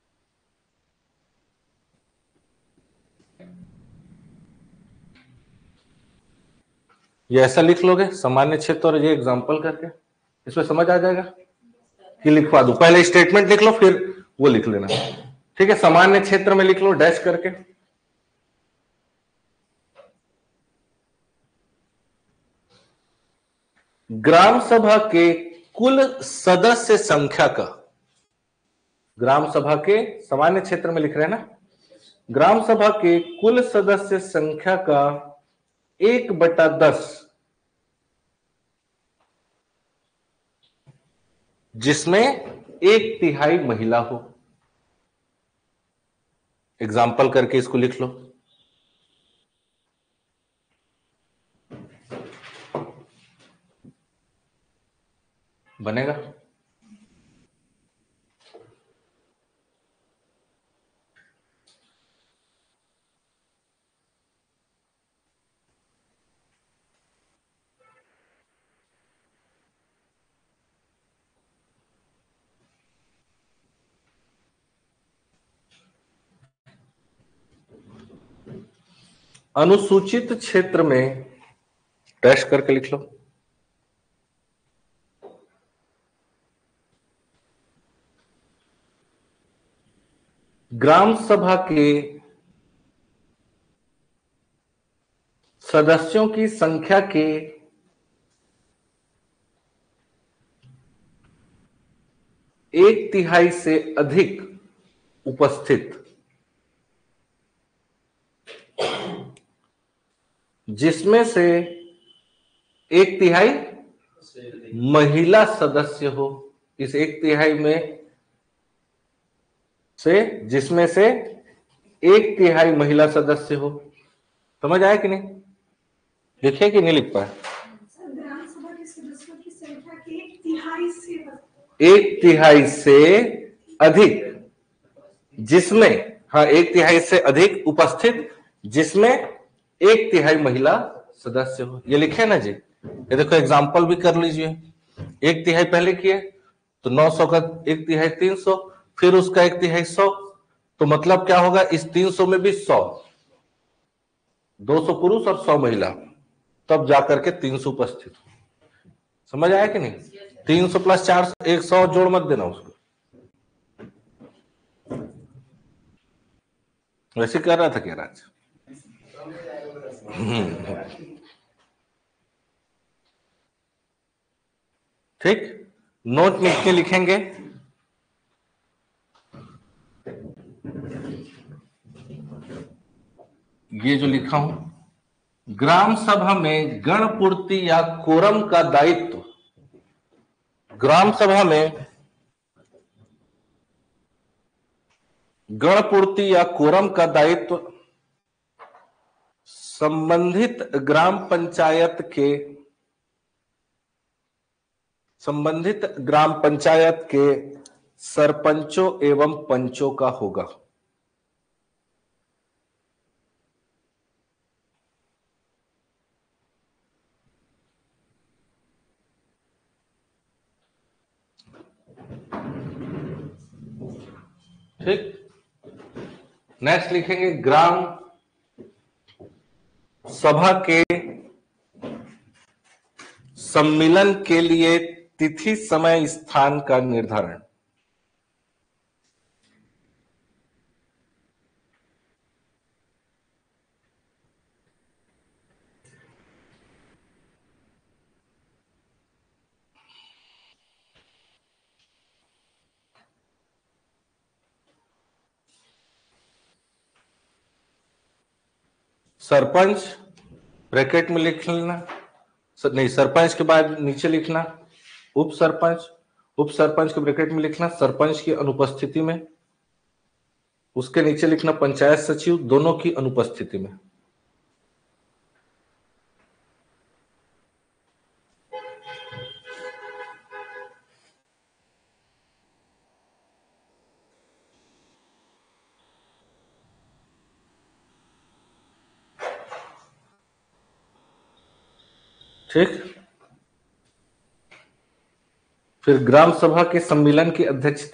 ये ऐसा लिख लोगे सामान्य क्षेत्र और ये एग्जांपल करके, इसमें समझ आ जाएगा कि लिखवा दूं? पहले स्टेटमेंट लिख लो फिर वो लिख लेना, ठीक है। सामान्य क्षेत्र में लिख लो डैश करके। ग्राम सभा के कुल सदस्य संख्या का, ग्राम सभा के सामान्य क्षेत्र में लिख रहे हैं ना, ग्राम सभा के कुल सदस्य संख्या का एक बटा दस, जिसमें एक तिहाई महिला हो। एग्जाम्पल करके इसको लिख लो। बनेगा? अनुसूचित क्षेत्र में डैश करके लिख लो। ग्राम सभा के सदस्यों की संख्या के एक तिहाई से अधिक उपस्थित, जिसमें से एक तिहाई महिला सदस्य हो। इस एक तिहाई में से जिसमें से एक तिहाई महिला सदस्य हो। समझ आया कि नहीं? लिखे कि नहीं लिख पाए? ग्राम सभा के सदस्यों की संख्या के एक तिहाई से एक तिहाई से अधिक, जिसमें हाँ एक तिहाई से अधिक उपस्थित, जिसमें एक तिहाई महिला सदस्य हो। ये लिखे ना जी? ये देखो एग्जाम्पल भी कर लीजिए। एक तिहाई पहले किए तो नौ सौ का एक तिहाई तीन सौ, फिर उसका एक तिहाई सौ, तो मतलब क्या होगा? इस तीन सौ में भी सौ, दो सौ पुरुष और सौ महिला, तब जाकर के तीन सौ उपस्थित हो। समझ आया कि नहीं? तीन सौ प्लस चार सौ, एक सौ जोड़ मत देना उसको, वैसे कर रहा था क्या राज? ठीक, नोट लिख के लिखेंगे। ये जो लिखा हूं, ग्राम सभा में गणपूर्ति या कोरम का दायित्व, ग्राम सभा में गणपूर्ति या कोरम का दायित्व संबंधित ग्राम पंचायत के संबंधित ग्राम पंचायत के सरपंचों एवं पंचों का होगा। ठीक, नेक्स्ट लिखेंगे ग्राम सभा के सम्मेलन के लिए तिथि समय स्थान का निर्धारण। सरपंच ब्रैकेट में लिख लेना, नहीं सरपंच के बाद नीचे लिखना उप सरपंच, उप सरपंच के ब्रैकेट में लिखना सरपंच की अनुपस्थिति में, उसके नीचे लिखना पंचायत सचिव दोनों की अनुपस्थिति में। ठीक, फिर ग्राम सभा के सम्मेलन की अध्यक्षता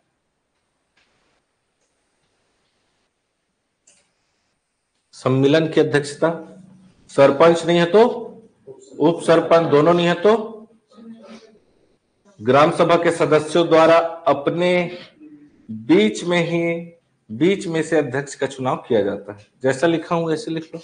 सम्मेलन की अध्यक्षता सरपंच नहीं है तो उप सरपंच, दोनों नहीं है तो ग्राम सभा के सदस्यों द्वारा अपने बीच में ही बीच में से अध्यक्ष का चुनाव किया जाता है। जैसा लिखा हूं वैसे लिख लो।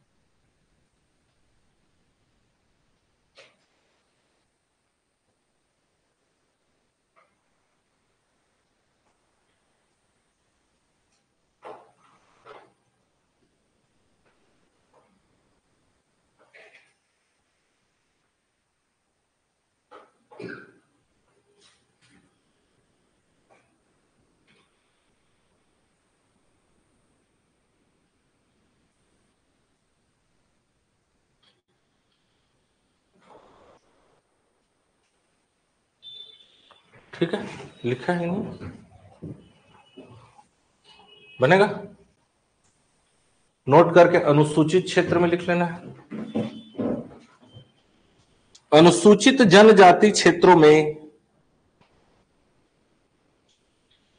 ठीक है, लिखा है नहीं? बनेगा? नोट करके अनुसूचित क्षेत्र में लिख लेना है। अनुसूचित जनजाति क्षेत्रों में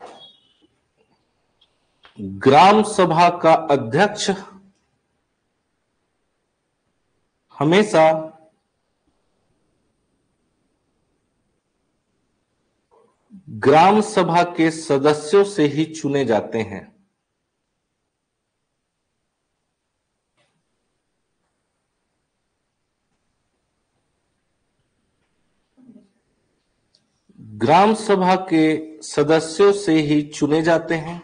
ग्राम सभा का अध्यक्ष हमेशा ग्राम सभा के सदस्यों से ही चुने जाते हैं। ग्राम सभा के सदस्यों से ही चुने जाते हैं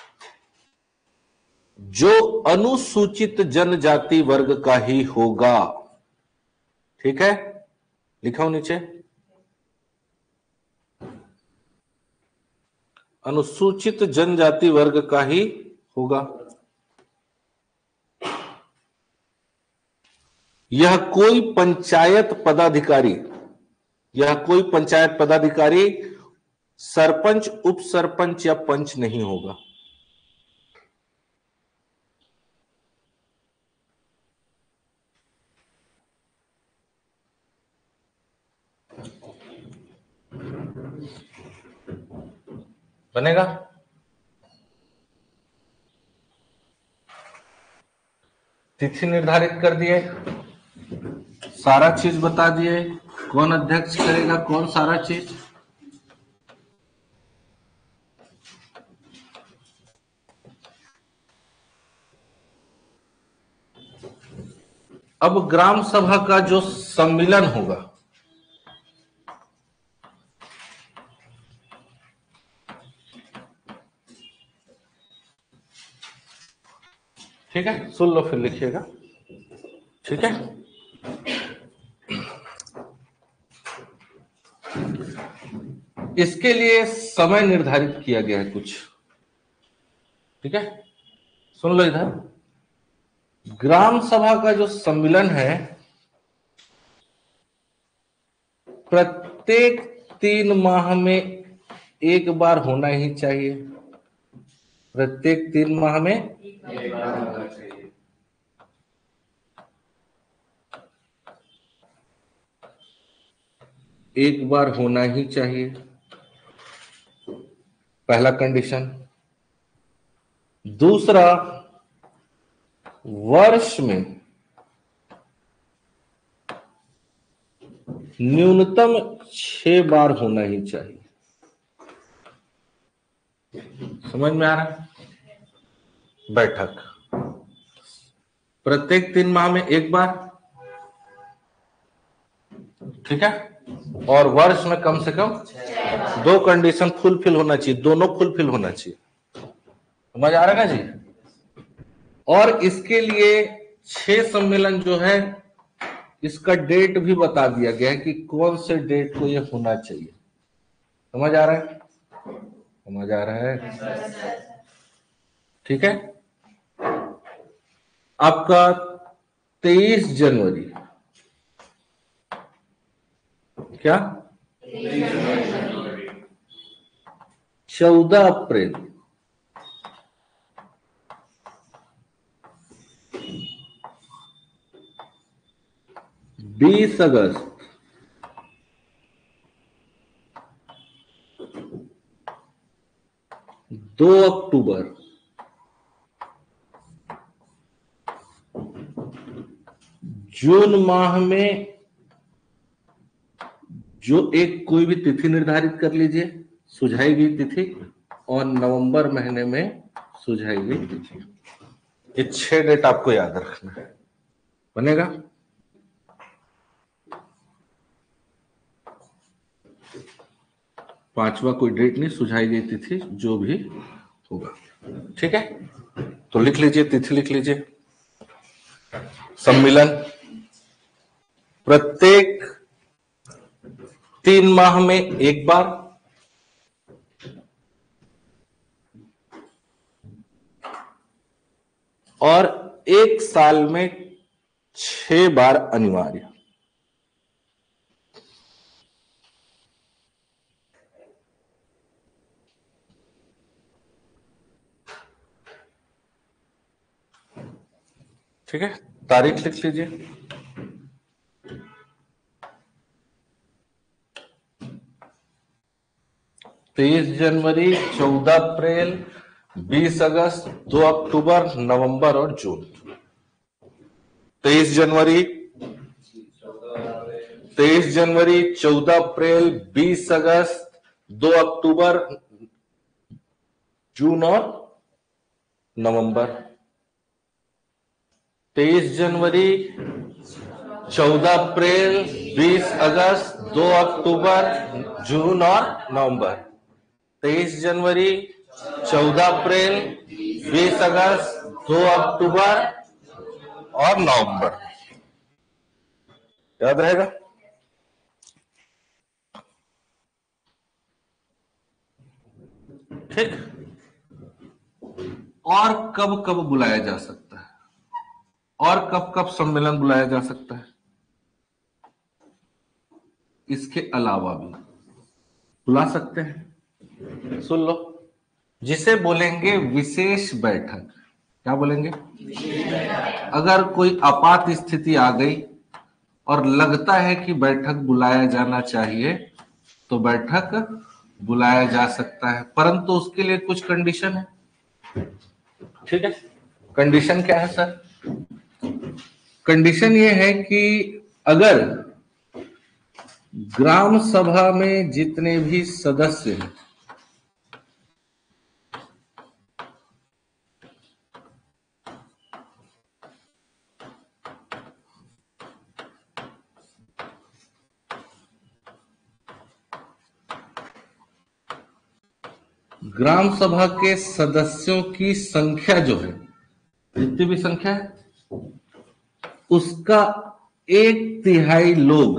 जो अनुसूचित जनजाति वर्ग का ही होगा। ठीक है, लिखा हो नीचे, अनुसूचित जनजाति वर्ग का ही होगा। यह कोई पंचायत पदाधिकारी यह कोई पंचायत पदाधिकारी सरपंच, उप सरपंच या पंच नहीं होगा। बनेगा? तिथि निर्धारित कर दिए, सारा चीज बता दिए, कौन अध्यक्ष करेगा, कौन सारा चीज। अब ग्राम सभा का जो सम्मेलन होगा, ठीक है, सुन लो फिर लिखिएगा। ठीक है, इसके लिए समय निर्धारित किया गया है कुछ। ठीक है, सुन लो इधर, ग्राम सभा का जो सम्मेलन है प्रत्येक तीन माह में एक बार होना ही चाहिए। प्रत्येक तीन माह में एक बार होना चाहिए। एक बार होना ही चाहिए, पहला कंडीशन। दूसरा, वर्ष में न्यूनतम छह बार होना ही चाहिए। समझ में आ रहा है? बैठक प्रत्येक तीन माह में एक बार, ठीक है, और वर्ष में कम से कम दो कंडीशन फुलफिल होना चाहिए, दोनों फुलफिल होना चाहिए। समझ आ रहा है ना जी? और इसके लिए छह सम्मेलन जो है इसका डेट भी बता दिया गया है कि कौन से डेट को ये होना चाहिए। समझ आ रहा है? समझ आ रहा है? ठीक है, आपका तेईस जनवरी, क्या चौदह अप्रैल, बीस अगस्त, दो अक्टूबर, जून माह में जो एक कोई भी तिथि निर्धारित कर लीजिए, सुझाई गई तिथि, और नवंबर महीने में सुझाई गई तिथि। ये छह डेट आपको याद रखना है। बनेगा? पांचवा कोई डेट नहीं, सुझाई गई तिथि जो भी होगा। ठीक है, तो लिख लीजिए, तिथि लिख लीजिए। सम्मेलन प्रत्येक तीन माह में एक बार, और एक साल में छह बार अनिवार्य। ठीक है, तारीख लिख लीजिए। तेईस जनवरी, चौदह अप्रैल, बीस अगस्त, दो अक्टूबर, नवंबर और जून। तेईस जनवरी तेईस जनवरी, चौदह अप्रैल, बीस अगस्त, दो अक्टूबर, जून और नवंबर। तेईस जनवरी, चौदह अप्रैल, बीस अगस्त, दो अक्टूबर, जून और नवंबर। तेईस जनवरी, चौदह अप्रैल, बीस अगस्त, दो अक्टूबर और नवंबर। याद रहेगा? ठीक। और कब कब बुलाया जा सकता है, और कब कब सम्मेलन बुलाया जा सकता है, इसके अलावा भी बुला सकते हैं। सुन लो, जिसे बोलेंगे विशेष बैठक। क्या बोलेंगे? अगर कोई आपात स्थिति आ गई और लगता है कि बैठक बुलाया जाना चाहिए तो बैठक बुलाया जा सकता है, परंतु उसके लिए कुछ कंडीशन है। ठीक है, कंडीशन क्या है सर? कंडीशन ये है कि अगर ग्राम सभा में जितने भी सदस्य हैं ग्राम सभा के सदस्यों की संख्या जो है, जितनी भी संख्या है, उसका एक तिहाई लोग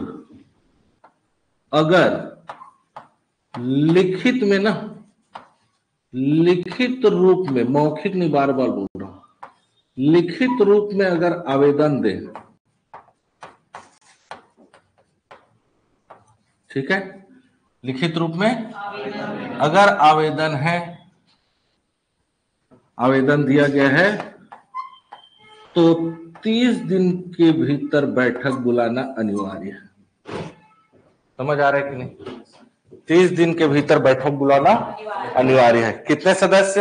अगर लिखित में ना, लिखित रूप में, मौखिक नहीं, बार बार बोल रहा हूं, लिखित रूप में अगर आवेदन दे, ठीक है, लिखित रूप में अगर आवेदन है, आवेदन दिया गया है, तो तीस दिन के भीतर बैठक बुलाना अनिवार्य है। समझ आ रहा है कि नहीं? तीस दिन के भीतर बैठक बुलाना अनिवार्य है। कितने सदस्य?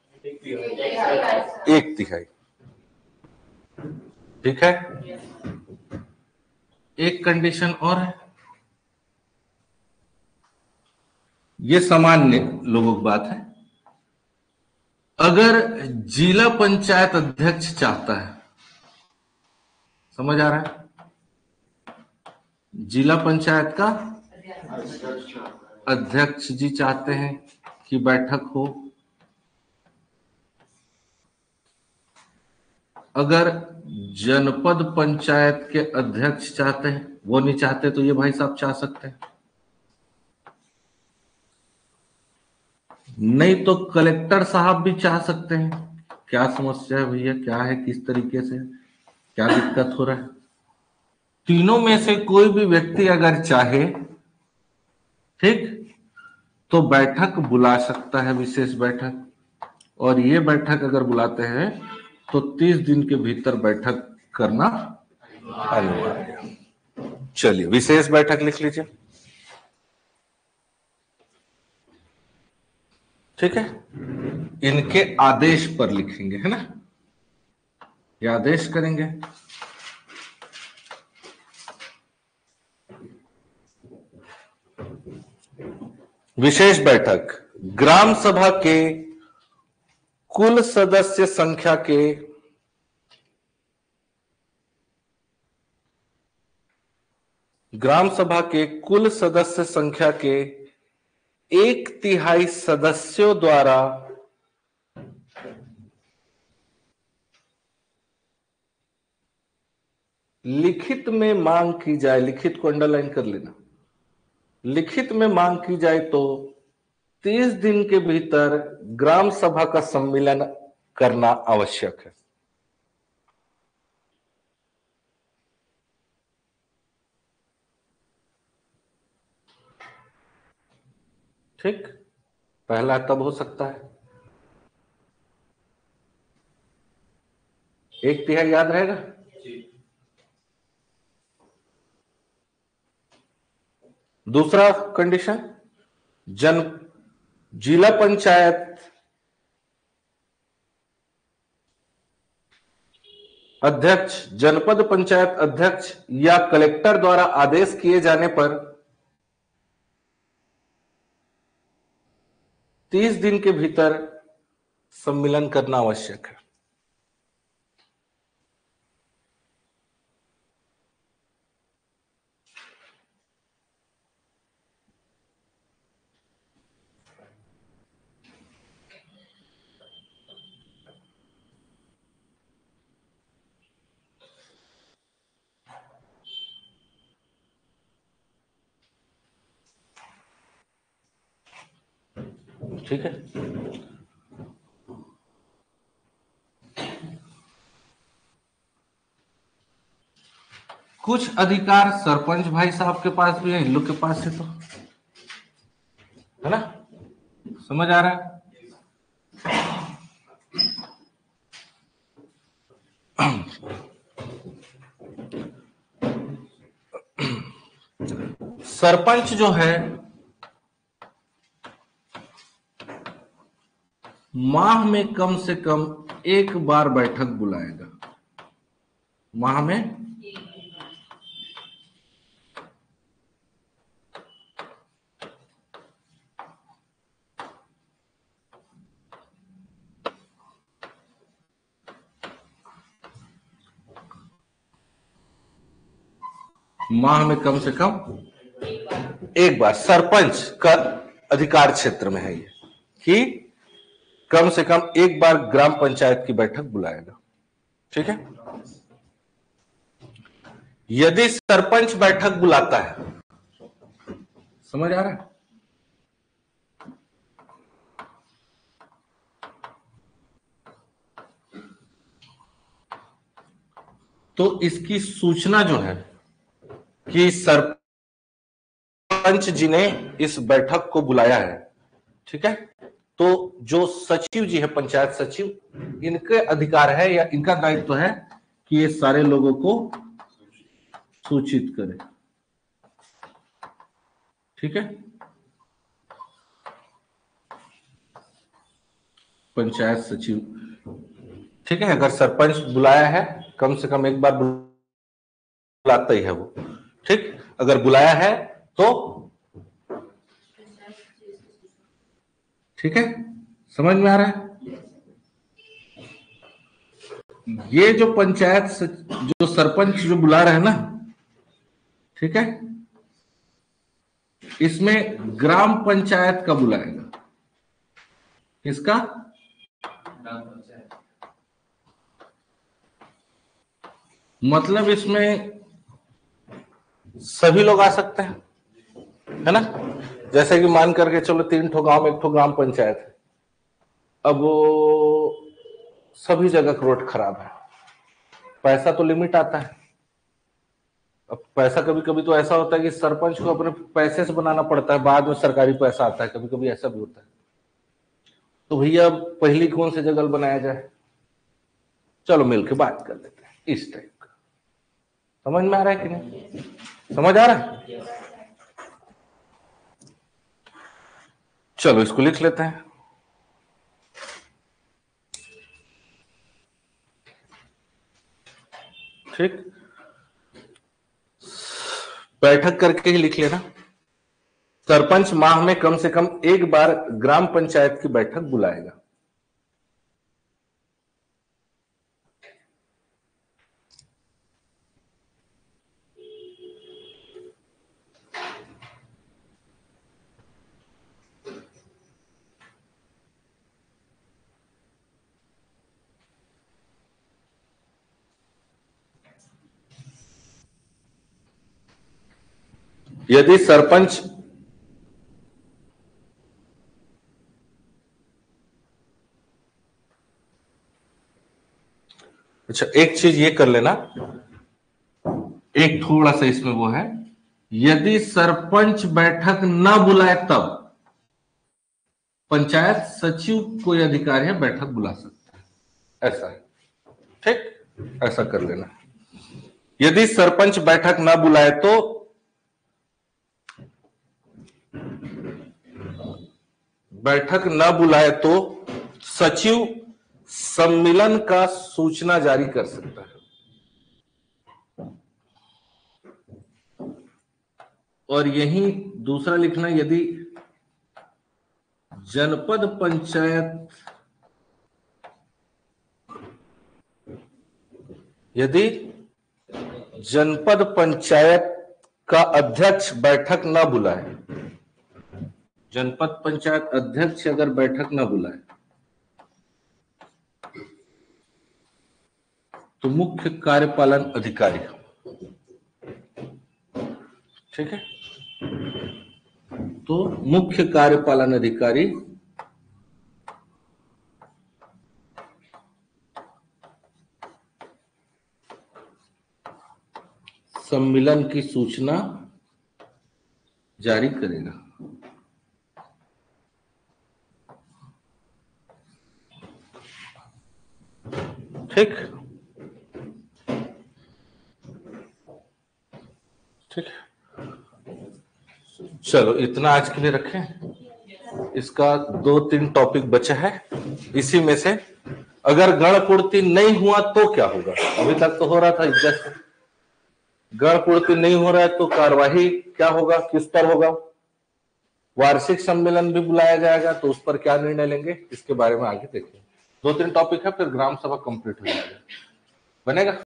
एक तिहाई। ठीक है। एक कंडीशन और है, ये सामान्य लोगों की बात है। अगर जिला पंचायत अध्यक्ष चाहता है, समझ आ रहा है? जिला पंचायत का अध्यक्ष जी चाहते हैं कि बैठक हो, अगर जनपद पंचायत के अध्यक्ष चाहते हैं, वो नहीं चाहते तो ये भाई साहब चाह सकते हैं, नहीं तो कलेक्टर साहब भी चाह सकते हैं। क्या समस्या है भैया, क्या है, किस तरीके से, क्या दिक्कत हो रहा है? तीनों में से कोई भी व्यक्ति अगर चाहे, ठीक, तो बैठक बुला सकता है, विशेष बैठक। और ये बैठक अगर बुलाते हैं तो तीस दिन के भीतर बैठक करना अनिवार्य। चलिए, विशेष बैठक लिख लीजिए। ठीक है, इनके आदेश पर लिखेंगे, है ना, ये आदेश करेंगे। विशेष बैठक ग्राम सभा के कुल सदस्य संख्या के ग्राम सभा के कुल सदस्य संख्या के एक तिहाई सदस्यों द्वारा लिखित में मांग की जाए, लिखित को अंडरलाइन कर लेना, लिखित में मांग की जाए तो तीस दिन के भीतर ग्राम सभा का सम्मेलन करना आवश्यक है। ठीक, पहला तब हो सकता है, एक तिहाई याद रहेगा। दूसरा कंडीशन, जन जिला पंचायत अध्यक्ष, जनपद पंचायत अध्यक्ष या कलेक्टर द्वारा आदेश किए जाने पर तीस दिन के भीतर सम्मेलन करना आवश्यक है। ठीक है, कुछ अधिकार सरपंच भाई साहब के पास भी है, इन लोग के पास है, तो है ना, समझ आ रहा है। सरपंच जो है माह में कम से कम एक बार बैठक बुलाएगा, माह में माह में कम से कम एक बार सरपंच का अधिकार क्षेत्र में है ये कि कम से कम एक बार ग्राम पंचायत की बैठक बुलाएगा। ठीक है, यदि सरपंच बैठक बुलाता है, समझ आ रहा है, तो इसकी सूचना जो है कि सरपंच जी ने इस बैठक को बुलाया है, ठीक है, तो जो सचिव जी है, पंचायत सचिव, इनके अधिकार है या इनका दायित्व है कि ये सारे लोगों को सूचित करें। ठीक है, पंचायत सचिव, ठीक है, अगर सरपंच बुलाया है कम से कम एक बार बुलाता ही है वो। ठीक, अगर बुलाया है तो ठीक है, समझ में आ रहा है। ये जो पंचायत जो सरपंच जो बुला रहे हैं ना, ठीक है, इसमें ग्राम पंचायत का बुलाएगा, किसका, मतलब इसमें सभी लोग आ सकते हैं, है ना। जैसे कि मान करके चलो तीन ठो गांव में एक ठो ग्राम पंचायत है, अब वो सभी जगह रोड खराब है, पैसा तो लिमिट आता है। अब पैसा कभी कभी तो ऐसा होता है कि सरपंच को अपने पैसे से बनाना पड़ता है, बाद में सरकारी पैसा आता है, कभी कभी ऐसा भी होता है। तो भैया पहली कौन सी जगह बनाया जाए, चलो मिलकर बात कर लेते हैं, इस टाइप का। समझ में आ रहा है कि नहीं, समझ आ रहा है। चलो इसको लिख लेते हैं। ठीक, बैठक करके ही लिख लेना। सरपंच माह में कम से कम एक बार ग्राम पंचायत की बैठक बुलाएगा। यदि सरपंच अच्छा, एक चीज ये कर लेना, एक थोड़ा सा इसमें वो है, यदि सरपंच बैठक न बुलाए तब पंचायत सचिव कोई अधिकारी है बैठक बुला सकता है, ऐसा है। ठीक, ऐसा कर लेना। यदि सरपंच बैठक न बुलाए तो बैठक न बुलाए तो सचिव सम्मेलन का सूचना जारी कर सकता है। और यही दूसरा लिखना, यदि जनपद पंचायत यदि जनपद पंचायत का अध्यक्ष बैठक न बुलाए, जनपद पंचायत अध्यक्ष अगर बैठक न बुलाए तो मुख्य कार्यपालन अधिकारी, ठीक है, तो मुख्य कार्यपालन अधिकारी सम्मेलन की सूचना जारी करेगा। ठीक ठीक चलो, इतना आज के लिए रखें। इसका दो तीन टॉपिक बचा है। इसी में से अगर गण पूर्ति नहीं हुआ तो क्या होगा? अभी तक तो हो रहा था इज्जत से, गण पूर्ति नहीं हो रहा है तो कार्यवाही क्या होगा, किस पर होगा? वार्षिक सम्मेलन भी बुलाया जाएगा तो उस पर क्या निर्णय लेंगे, इसके बारे में आगे देखेंगे। दो तीन टॉपिक है, फिर ग्राम सभा कंप्लीट हो जाएगा। बनेगा?